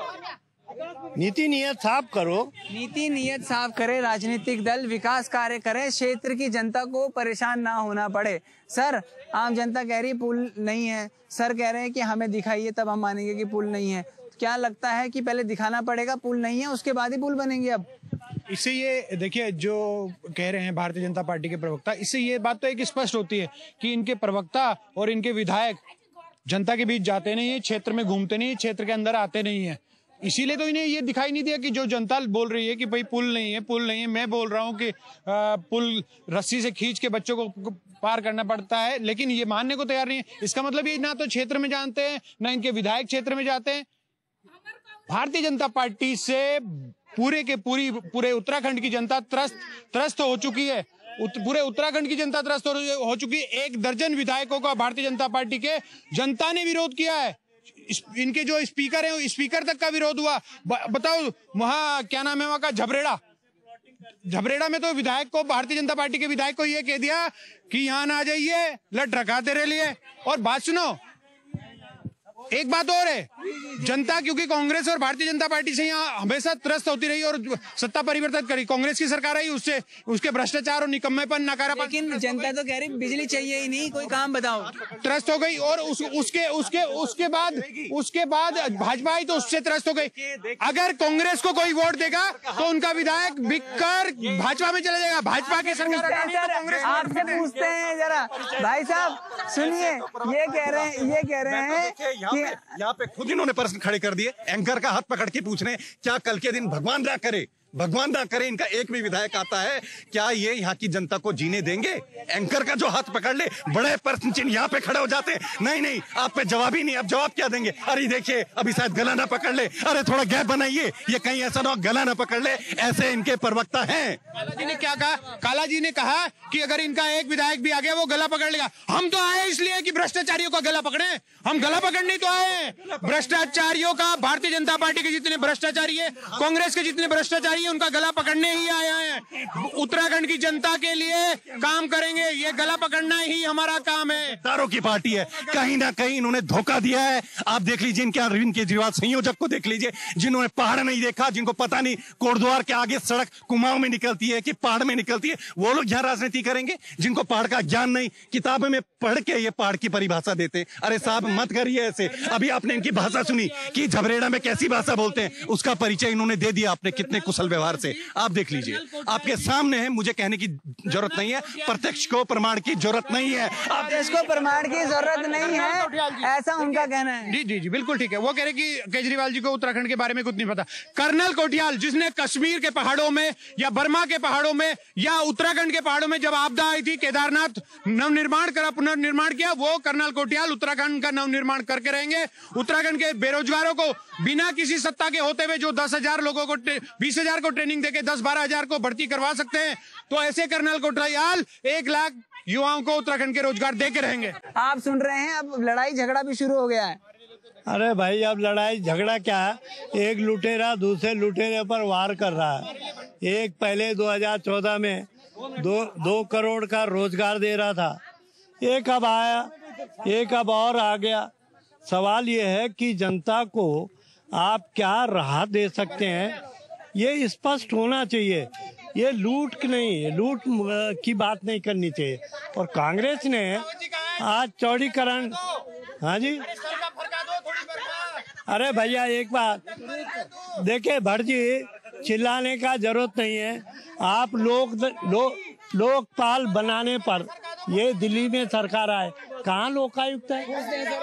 नीति नियत साफ करो। नीति नियत साफ करे, राजनीतिक दल विकास कार्य करे, क्षेत्र की जनता को परेशान ना होना पड़े। सर, आम जनता कह रही पुल नहीं है, सर कह रहे हैं कि हमें दिखाइए तब हम मानेंगे कि पुल नहीं है। क्या लगता है कि पहले दिखाना पड़ेगा पुल नहीं है, उसके बाद ही पुल बनेंगे? अब इससे ये देखिए, जो कह रहे हैं भारतीय जनता पार्टी के प्रवक्ता, इससे ये बात तो एक स्पष्ट होती है कि इनके प्रवक्ता और इनके विधायक जनता के बीच जाते नहीं है, क्षेत्र में घूमते नहीं है, क्षेत्र के अंदर आते नहीं है। इसीलिए तो इन्हें ये दिखाई नहीं दिया कि जो जनता बोल रही है कि भाई पुल नहीं है, पुल नहीं है। मैं बोल रहा हूँ कि पुल रस्सी से खींच के बच्चों को पार करना पड़ता है, लेकिन ये मानने को तैयार नहीं है। इसका मतलब ये ना तो क्षेत्र में जानते हैं, ना इनके विधायक क्षेत्र में जाते हैं। भारतीय जनता पार्टी से पूरे उत्तराखंड की जनता त्रस्त हो चुकी है। पूरे उत्तराखंड की जनता त्रस्त हो चुकी है। 1 दर्जन विधायकों का भारतीय जनता पार्टी के जनता ने विरोध किया है। इनके जो स्पीकर हैं, स्पीकर तक का विरोध हुआ। बताओ, वहां क्या नाम है, वहां का झबरेड़ा में तो विधायक को, भारतीय जनता पार्टी के विधायक को ये कह दिया कि यहाँ ना आ जाइए, लट रखा तेरे लिए। और बात सुनो, एक बात और है, जनता क्योंकि कांग्रेस और भारतीय जनता पार्टी से यहाँ हमेशा त्रस्त होती रही और सत्ता परिवर्तन करी। कांग्रेस की सरकार आई, उससे उसके भ्रष्टाचार और निकम्मेपन, नकारापन। लेकिन जनता तो कह रही बिजली चाहिए ही नहीं, कोई काम बताओ। त्रस्त हो गई और उसके बाद भाजपा आई तो उससे त्रस्त हो गई। अगर कांग्रेस को कोई वोट देगा तो उनका विधायक बिककर भाजपा में चला जाएगा। भाजपा की सरकार आपसे पूछते हैं जरा, भाई साहब सुनिए, ये कह रहे हैं कि यहाँ पे खुद इन्होंने प्रश्न खड़े कर दिए। एंकर का हाथ पकड़ के पूछ रहे हैं, क्या कल के दिन भगवान ना करे इनका एक भी विधायक आता है, क्या ये यहाँ की जनता को जीने देंगे? एंकर का जो हाथ पकड़ ले, बड़े प्रश्न चिन्ह यहाँ पे खड़े हो जाते हैं। नहीं, आप पे जवाब ही नहीं, अब जवाब क्या देंगे? अरे देखिए, अभी शायद गला ना पकड़ ले, अरे थोड़ा गैप बनाइए, ये कहीं ऐसा ना गला ना पकड़ ले। ऐसे इनके प्रवक्ता हैं। काला जी ने क्या कहा? काला जी ने कहा कि अगर इनका एक विधायक भी आ गया वो गला पकड़ लेगा। हम तो आए इसलिए कि भ्रष्टाचारियों का गला पकड़े, हम गला पकड़ने तो आए। भ्रष्टाचारियों का, भारतीय जनता पार्टी के जितने भ्रष्टाचारी है, कांग्रेस के जितने भ्रष्टाचारी है, उनका गला पकड़ने ही आया है। उत्तराखंड की जनता के लिए काम करेंगे, ये गला पकड़ना ही हमारा काम है। दारों की पार्टी है, कहीं ना कहीं इन्होंने धोखा दिया है। आप देख लीजिए इनके अरविंद केजरीवाल संयोजक को देख लीजिए, जिन्होंने पहाड़ नहीं देखा, जिनको पता नहीं कोटद्वार के आगे सड़क कुमाऊं में निकलती है कि पहाड़ में निकलती है, वो लोग यहाँ राजनीति करेंगे। जिनको पहाड़ का ज्ञान नहीं, किताबों में पढ़ के ये पहाड़ की परिभाषा देते हैं। अरे साहब मत करिए ऐसे। अभी आपने इनकी भाषा सुनी कि झबरेड़ा में कैसी भाषा बोलते हैं, उसका परिचय इन्होंने दे दिया। आपने कितने कुशल व्यवहार से। आप देख लीजिए, आपके सामने है, मुझे कहने की जरूरत नहीं है, प्रत्यक्ष को प्रमाण की जरूरत नहीं है। प्रत्यक्ष को प्रमाण की जरूरत नहीं है, ऐसा उनका कहना है। जी जी जी बिल्कुल ठीक है। वो कह रहे कि केजरीवाल जी को उत्तराखंड के बारे में कुछ नहीं पता। कर्नल कोटियाल, जिसने कश्मीर के पहाड़ों में या बर्मा के पहाड़ों में या उत्तराखंड के पहाड़ों में जब आपदा आई थी, केदारनाथ नवनिर्माण करा, पुनर्निर्माण किया, वो कर्नल कोटियाल उत्तराखंड का नवनिर्माण करके रहेंगे। उत्तराखंड के बेरोजगारों को बिना किसी सत्ता के होते हुए जो 10,000 लोगों को 20,000 को ट्रेनिंग देके 10-12,000 को भर्ती करवा सकते हैं, तो ऐसे कर्नल कोटियाल 1 लाख युवाओं को उत्तराखंड के रोजगार देके रहेंगे। आप सुन रहे हैं, अब लड़ाई झगड़ा भी शुरू हो गया है। अरे भाई, अब लड़ाई झगड़ा क्या है? एक लुटेरा दूसरे लुटेरे पर वार कर रहा है। एक पहले 2014 में 2 करोड़ का रोजगार दे रहा था, एक अब आया, एक अब और आ गया। सवाल ये है कि जनता को आप क्या राहत दे सकते हैं, ये स्पष्ट होना चाहिए। ये लूट की नहीं, लूट की बात नहीं करनी चाहिए। और कांग्रेस ने आज चौड़ीकरण, हाँ जी, अरे भैया एक बात देखिए, भट्ट जी चिल्लाने का जरूरत नहीं है। आप लोकपाल बनाने पर ये दिल्ली में सरकार आए, कहाँ लोकायुक्त है?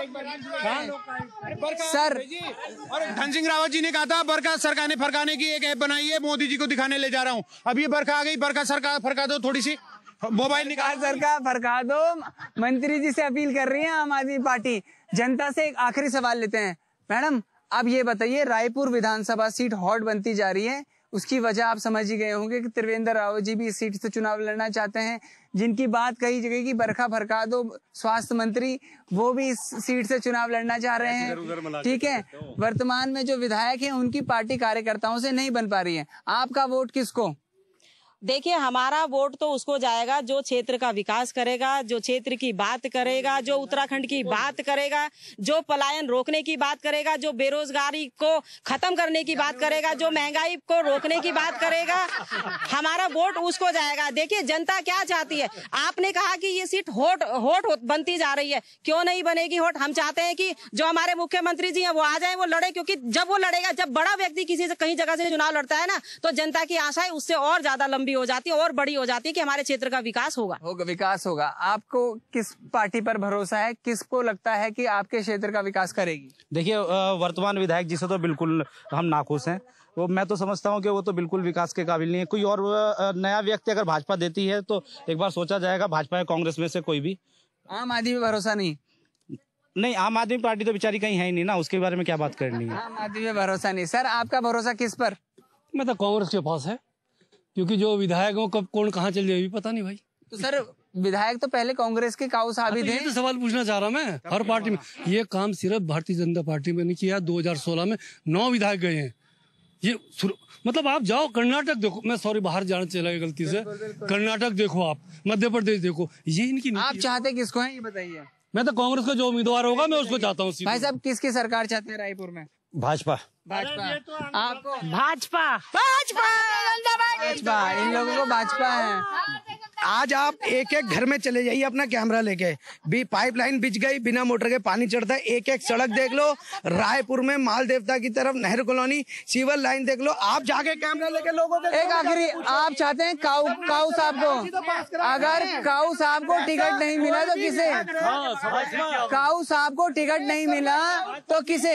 सर, और धन सिंह रावत जी ने कहा था बरखा सरकाने फरकाने की एक ऐप बनाई है, मोदी जी को दिखाने ले जा रहा हूँ। अब ये बरखा आ गई, बरखा सरकार फरका दो, थोड़ी सी मोबाइल निकाल, सरकार फरका दो। मंत्री जी से अपील कर रही है आम आदमी पार्टी। जनता से एक आखिरी सवाल लेते हैं। मैडम, अब ये बताइए, रायपुर विधानसभा सीट हॉट बनती जा रही है, उसकी वजह आप समझ ही गए होंगे कि त्रिवेंद्र रावत जी भी इस सीट से चुनाव लड़ना चाहते हैं। जिनकी बात कही जगह की बरखा फरका दो, स्वास्थ्य मंत्री, वो भी इस सीट से चुनाव लड़ना चाह रहे हैं। ठीक है, वर्तमान में जो विधायक हैं उनकी पार्टी कार्यकर्ताओं से नहीं बन पा रही है। आपका वोट किसको? देखिए, हमारा वोट तो उसको जाएगा जो क्षेत्र का विकास करेगा, जो क्षेत्र की बात करेगा, जो उत्तराखंड की बात करेगा, जो पलायन रोकने की बात करेगा, जो बेरोजगारी को खत्म करने की बात करेगा, जो महंगाई को रोकने की बात करेगा। हमारा वोट उसको जाएगा। देखिए, जनता क्या चाहती है। आपने कहा कि ये सीट होट बनती जा रही है, क्यों नहीं बनेगी होट? हम चाहते हैं कि जो हमारे मुख्यमंत्री जी हैं वो आ जाए, वो लड़े, क्योंकि जब वो लड़ेगा, जब बड़ा व्यक्ति किसी से कहीं जगह से चुनाव लड़ता है ना, तो जनता की आशाएं उससे और ज्यादा लंबी हो जाती है और बड़ी हो जाती है कि हमारे क्षेत्र का विकास होगा। आपको किस पार्टी पर भरोसा है? किसको लगता है कि आपके क्षेत्र का विकास करेगी? देखिए, वर्तमान विधायक जी से तो बिल्कुल हम नाखुश हैं। वो मैं तो समझता हूं कि वो तो बिल्कुल विकास के काबिल नहीं है। कोई और नया व्यक्ति अगर भाजपा देती है तो एक बार सोचा जाएगा। भाजपा या कांग्रेस में से कोई भी। आम आदमी पे भरोसा नहीं? आम आदमी पार्टी तो बेचारी कहीं है ही नहीं ना, उसके बारे में क्या बात करनी है। आम आदमी पे भरोसा नहीं। सर, आपका भरोसा किस पर? मतलब कांग्रेस के पास है, क्योंकि जो विधायक हो कब कौन कहाँ चल जाए पता नहीं भाई। तो सर, विधायक तो पहले कांग्रेस के काऊ साहब ही थे। ये तो सवाल पूछना चाह रहा मैं। हर पार्टी में ये काम सिर्फ भारतीय जनता पार्टी में नहीं किया। 2016 में 9 विधायक गए हैं। ये मतलब आप जाओ कर्नाटक देखो, मैं सॉरी बाहर जाना चला गया गलती से। कर्नाटक देखो, आप मध्य प्रदेश देखो, ये इनकी। आप चाहते किसको है ये बताइए? मैं तो कांग्रेस का जो उम्मीदवार होगा मैं उसको चाहता हूँ। भाई साहब, किसकी सरकार चाहते हैं रायपुर में? भाजपा। आपको? भाजपा। इन लोगों को भाजपा है। आज आप एक एक घर में चले जाइए अपना कैमरा लेके, भी पाइपलाइन बिछ गई, बिना मोटर के पानी चढ़ता है। एक एक सड़क देख लो, रायपुर में माल देवता की तरफ नेहरू कॉलोनी सीवर लाइन देख लो। आप जाके कैमरा लेके लोगों के एक आखिरी, आप चाहते हैं काऊ साहब को, अगर काऊ साहब को टिकट नहीं मिला तो किसे? काऊ साहब को टिकट नहीं मिला तो किसे?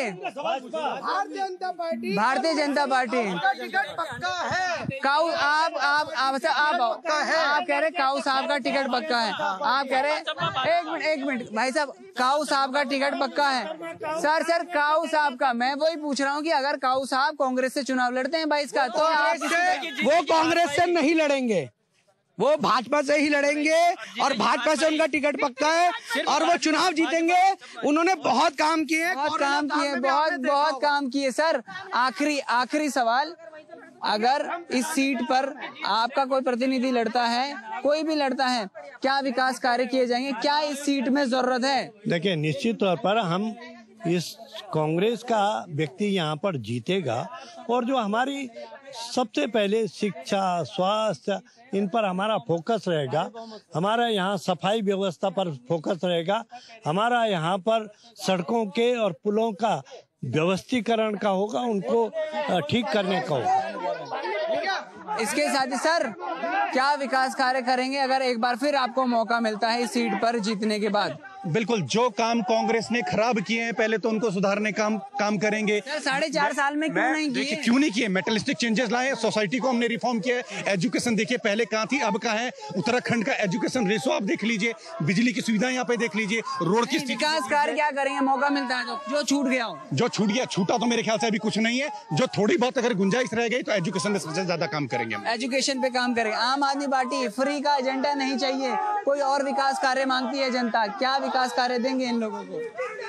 भारतीय जनता पार्टी। टिकट पक्का है। काऊ आप कह रहे काऊ साहब का टिकट पक्का है। आप कह रहे एक मिनट भाई साहब, काऊ साहब का टिकट पक्का है। सर काऊ साहब का मैं वही पूछ रहा हूँ कि अगर काऊ साहब कांग्रेस से चुनाव लड़ते हैं 22 का, तो वो कांग्रेस से नहीं लड़ेंगे, वो भाजपा से ही लड़ेंगे और भाजपा से उनका टिकट पक्का है और वो चुनाव जीतेंगे। उन्होंने बहुत काम किए, बहुत काम किए। सर, आखिरी सवाल, अगर इस सीट पर आपका कोई प्रतिनिधि लड़ता है, कोई भी लड़ता है, क्या विकास कार्य किए जाएंगे? क्या इस सीट में जरूरत है? देखिए, निश्चित तौर पर हम इस कांग्रेस का व्यक्ति यहाँ पर जीतेगा और जो हमारी सबसे पहले शिक्षा, स्वास्थ्य, इन पर हमारा फोकस रहेगा। हमारा यहाँ सफाई व्यवस्था पर फोकस रहेगा। हमारा यहाँ पर सड़कों के और पुलों का व्यवस्थीकरण का होगा, उनको ठीक करने का होगा। इसके साथ ही सर, क्या विकास कार्य करेंगे अगर एक बार फिर आपको मौका मिलता है इस सीट पर जीतने के बाद? बिल्कुल, जो काम कांग्रेस ने खराब किए हैं पहले तो उनको सुधारने काम करेंगे। 4.5 साल में क्यों नहीं किए? क्यों नहीं किए? मेटलिस्टिक चेंजेस लाए, सोसाइटी को हमने रिफॉर्म किया है। एजुकेशन देखिए पहले कहाँ थी अब कहाँ है। उत्तराखंड का एजुकेशन रेशो आप देख लीजिए, बिजली की सुविधा यहाँ पे देख लीजिए, रोड की विकास कार्य क्या करेंगे मौका मिलता है तो? जो छूट गया हो, जो छूट गया, छूटा तो मेरे ख्याल से अभी कुछ नहीं है। जो थोड़ी बहुत अगर गुंजाइश रह गई तो एजुकेशन में सबसे ज्यादा काम करेंगे हम। एजुकेशन पे काम करेंगे। आम आदमी पार्टी फ्री का एजेंडा नहीं चाहिए, कोई और विकास कार्य मांगती है जनता। क्या विकास कार्य देंगे इन लोगों को?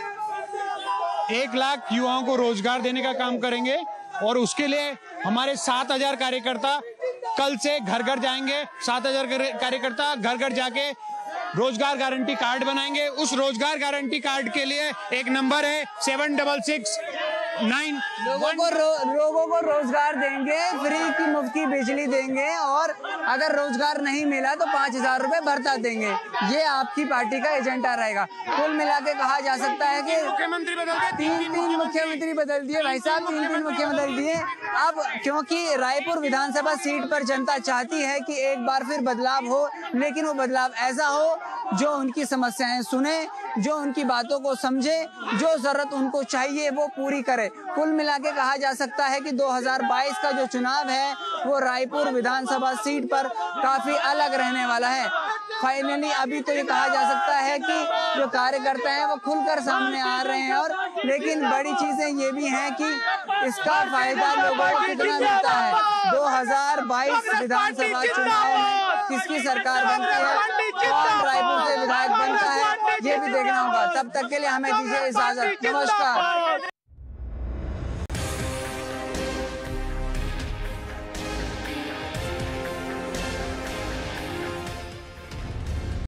1 लाख युवाओं को रोजगार देने का काम करेंगे और उसके लिए हमारे 7,000 कार्यकर्ता कल से घर घर जाएंगे। 7,000 कार्यकर्ता घर घर जाके रोजगार गारंटी कार्ड बनाएंगे। उस रोजगार गारंटी कार्ड के लिए एक नंबर है 7669। लोगों को रोजगार देंगे, फ्री की मुफ्ती बिजली देंगे और अगर रोजगार नहीं मिला तो 5,000 रुपए भर्ता देंगे। ये आपकी पार्टी का एजेंडा रहेगा। कुल मिला के कहा जा सकता है कि मुख्यमंत्री बदल गए, 3 मुख्यमंत्री बदल दिए भाई साहब, 3 मुख्यमंत्री दिए। अब क्योंकि रायपुर विधानसभा सीट पर जनता चाहती है कि एक बार फिर बदलाव हो, लेकिन वो बदलाव ऐसा हो जो उनकी समस्याएं सुने, जो उनकी बातों को समझे, जो जरूरत उनको चाहिए वो पूरी करे। कुल मिला के कहा जा सकता है कि 2022 का जो चुनाव है वो रायपुर विधानसभा सीट पर काफी अलग रहने वाला है। फाइनली अभी तो ये कहा जा सकता है कि जो कार्यकर्ता हैं वो खुलकर सामने आ रहे हैं, और लेकिन बड़ी चीजें ये भी हैं कि इसका फायदा लोगों को कितना मिलता है। 2022 विधानसभा चुनाव में किसकी सरकार बनती है, कौन रायपुर से विधायक बनता है, ये भी देखना होगा। तब तक के लिए हमें दीजिए इजाजत। नमस्कार।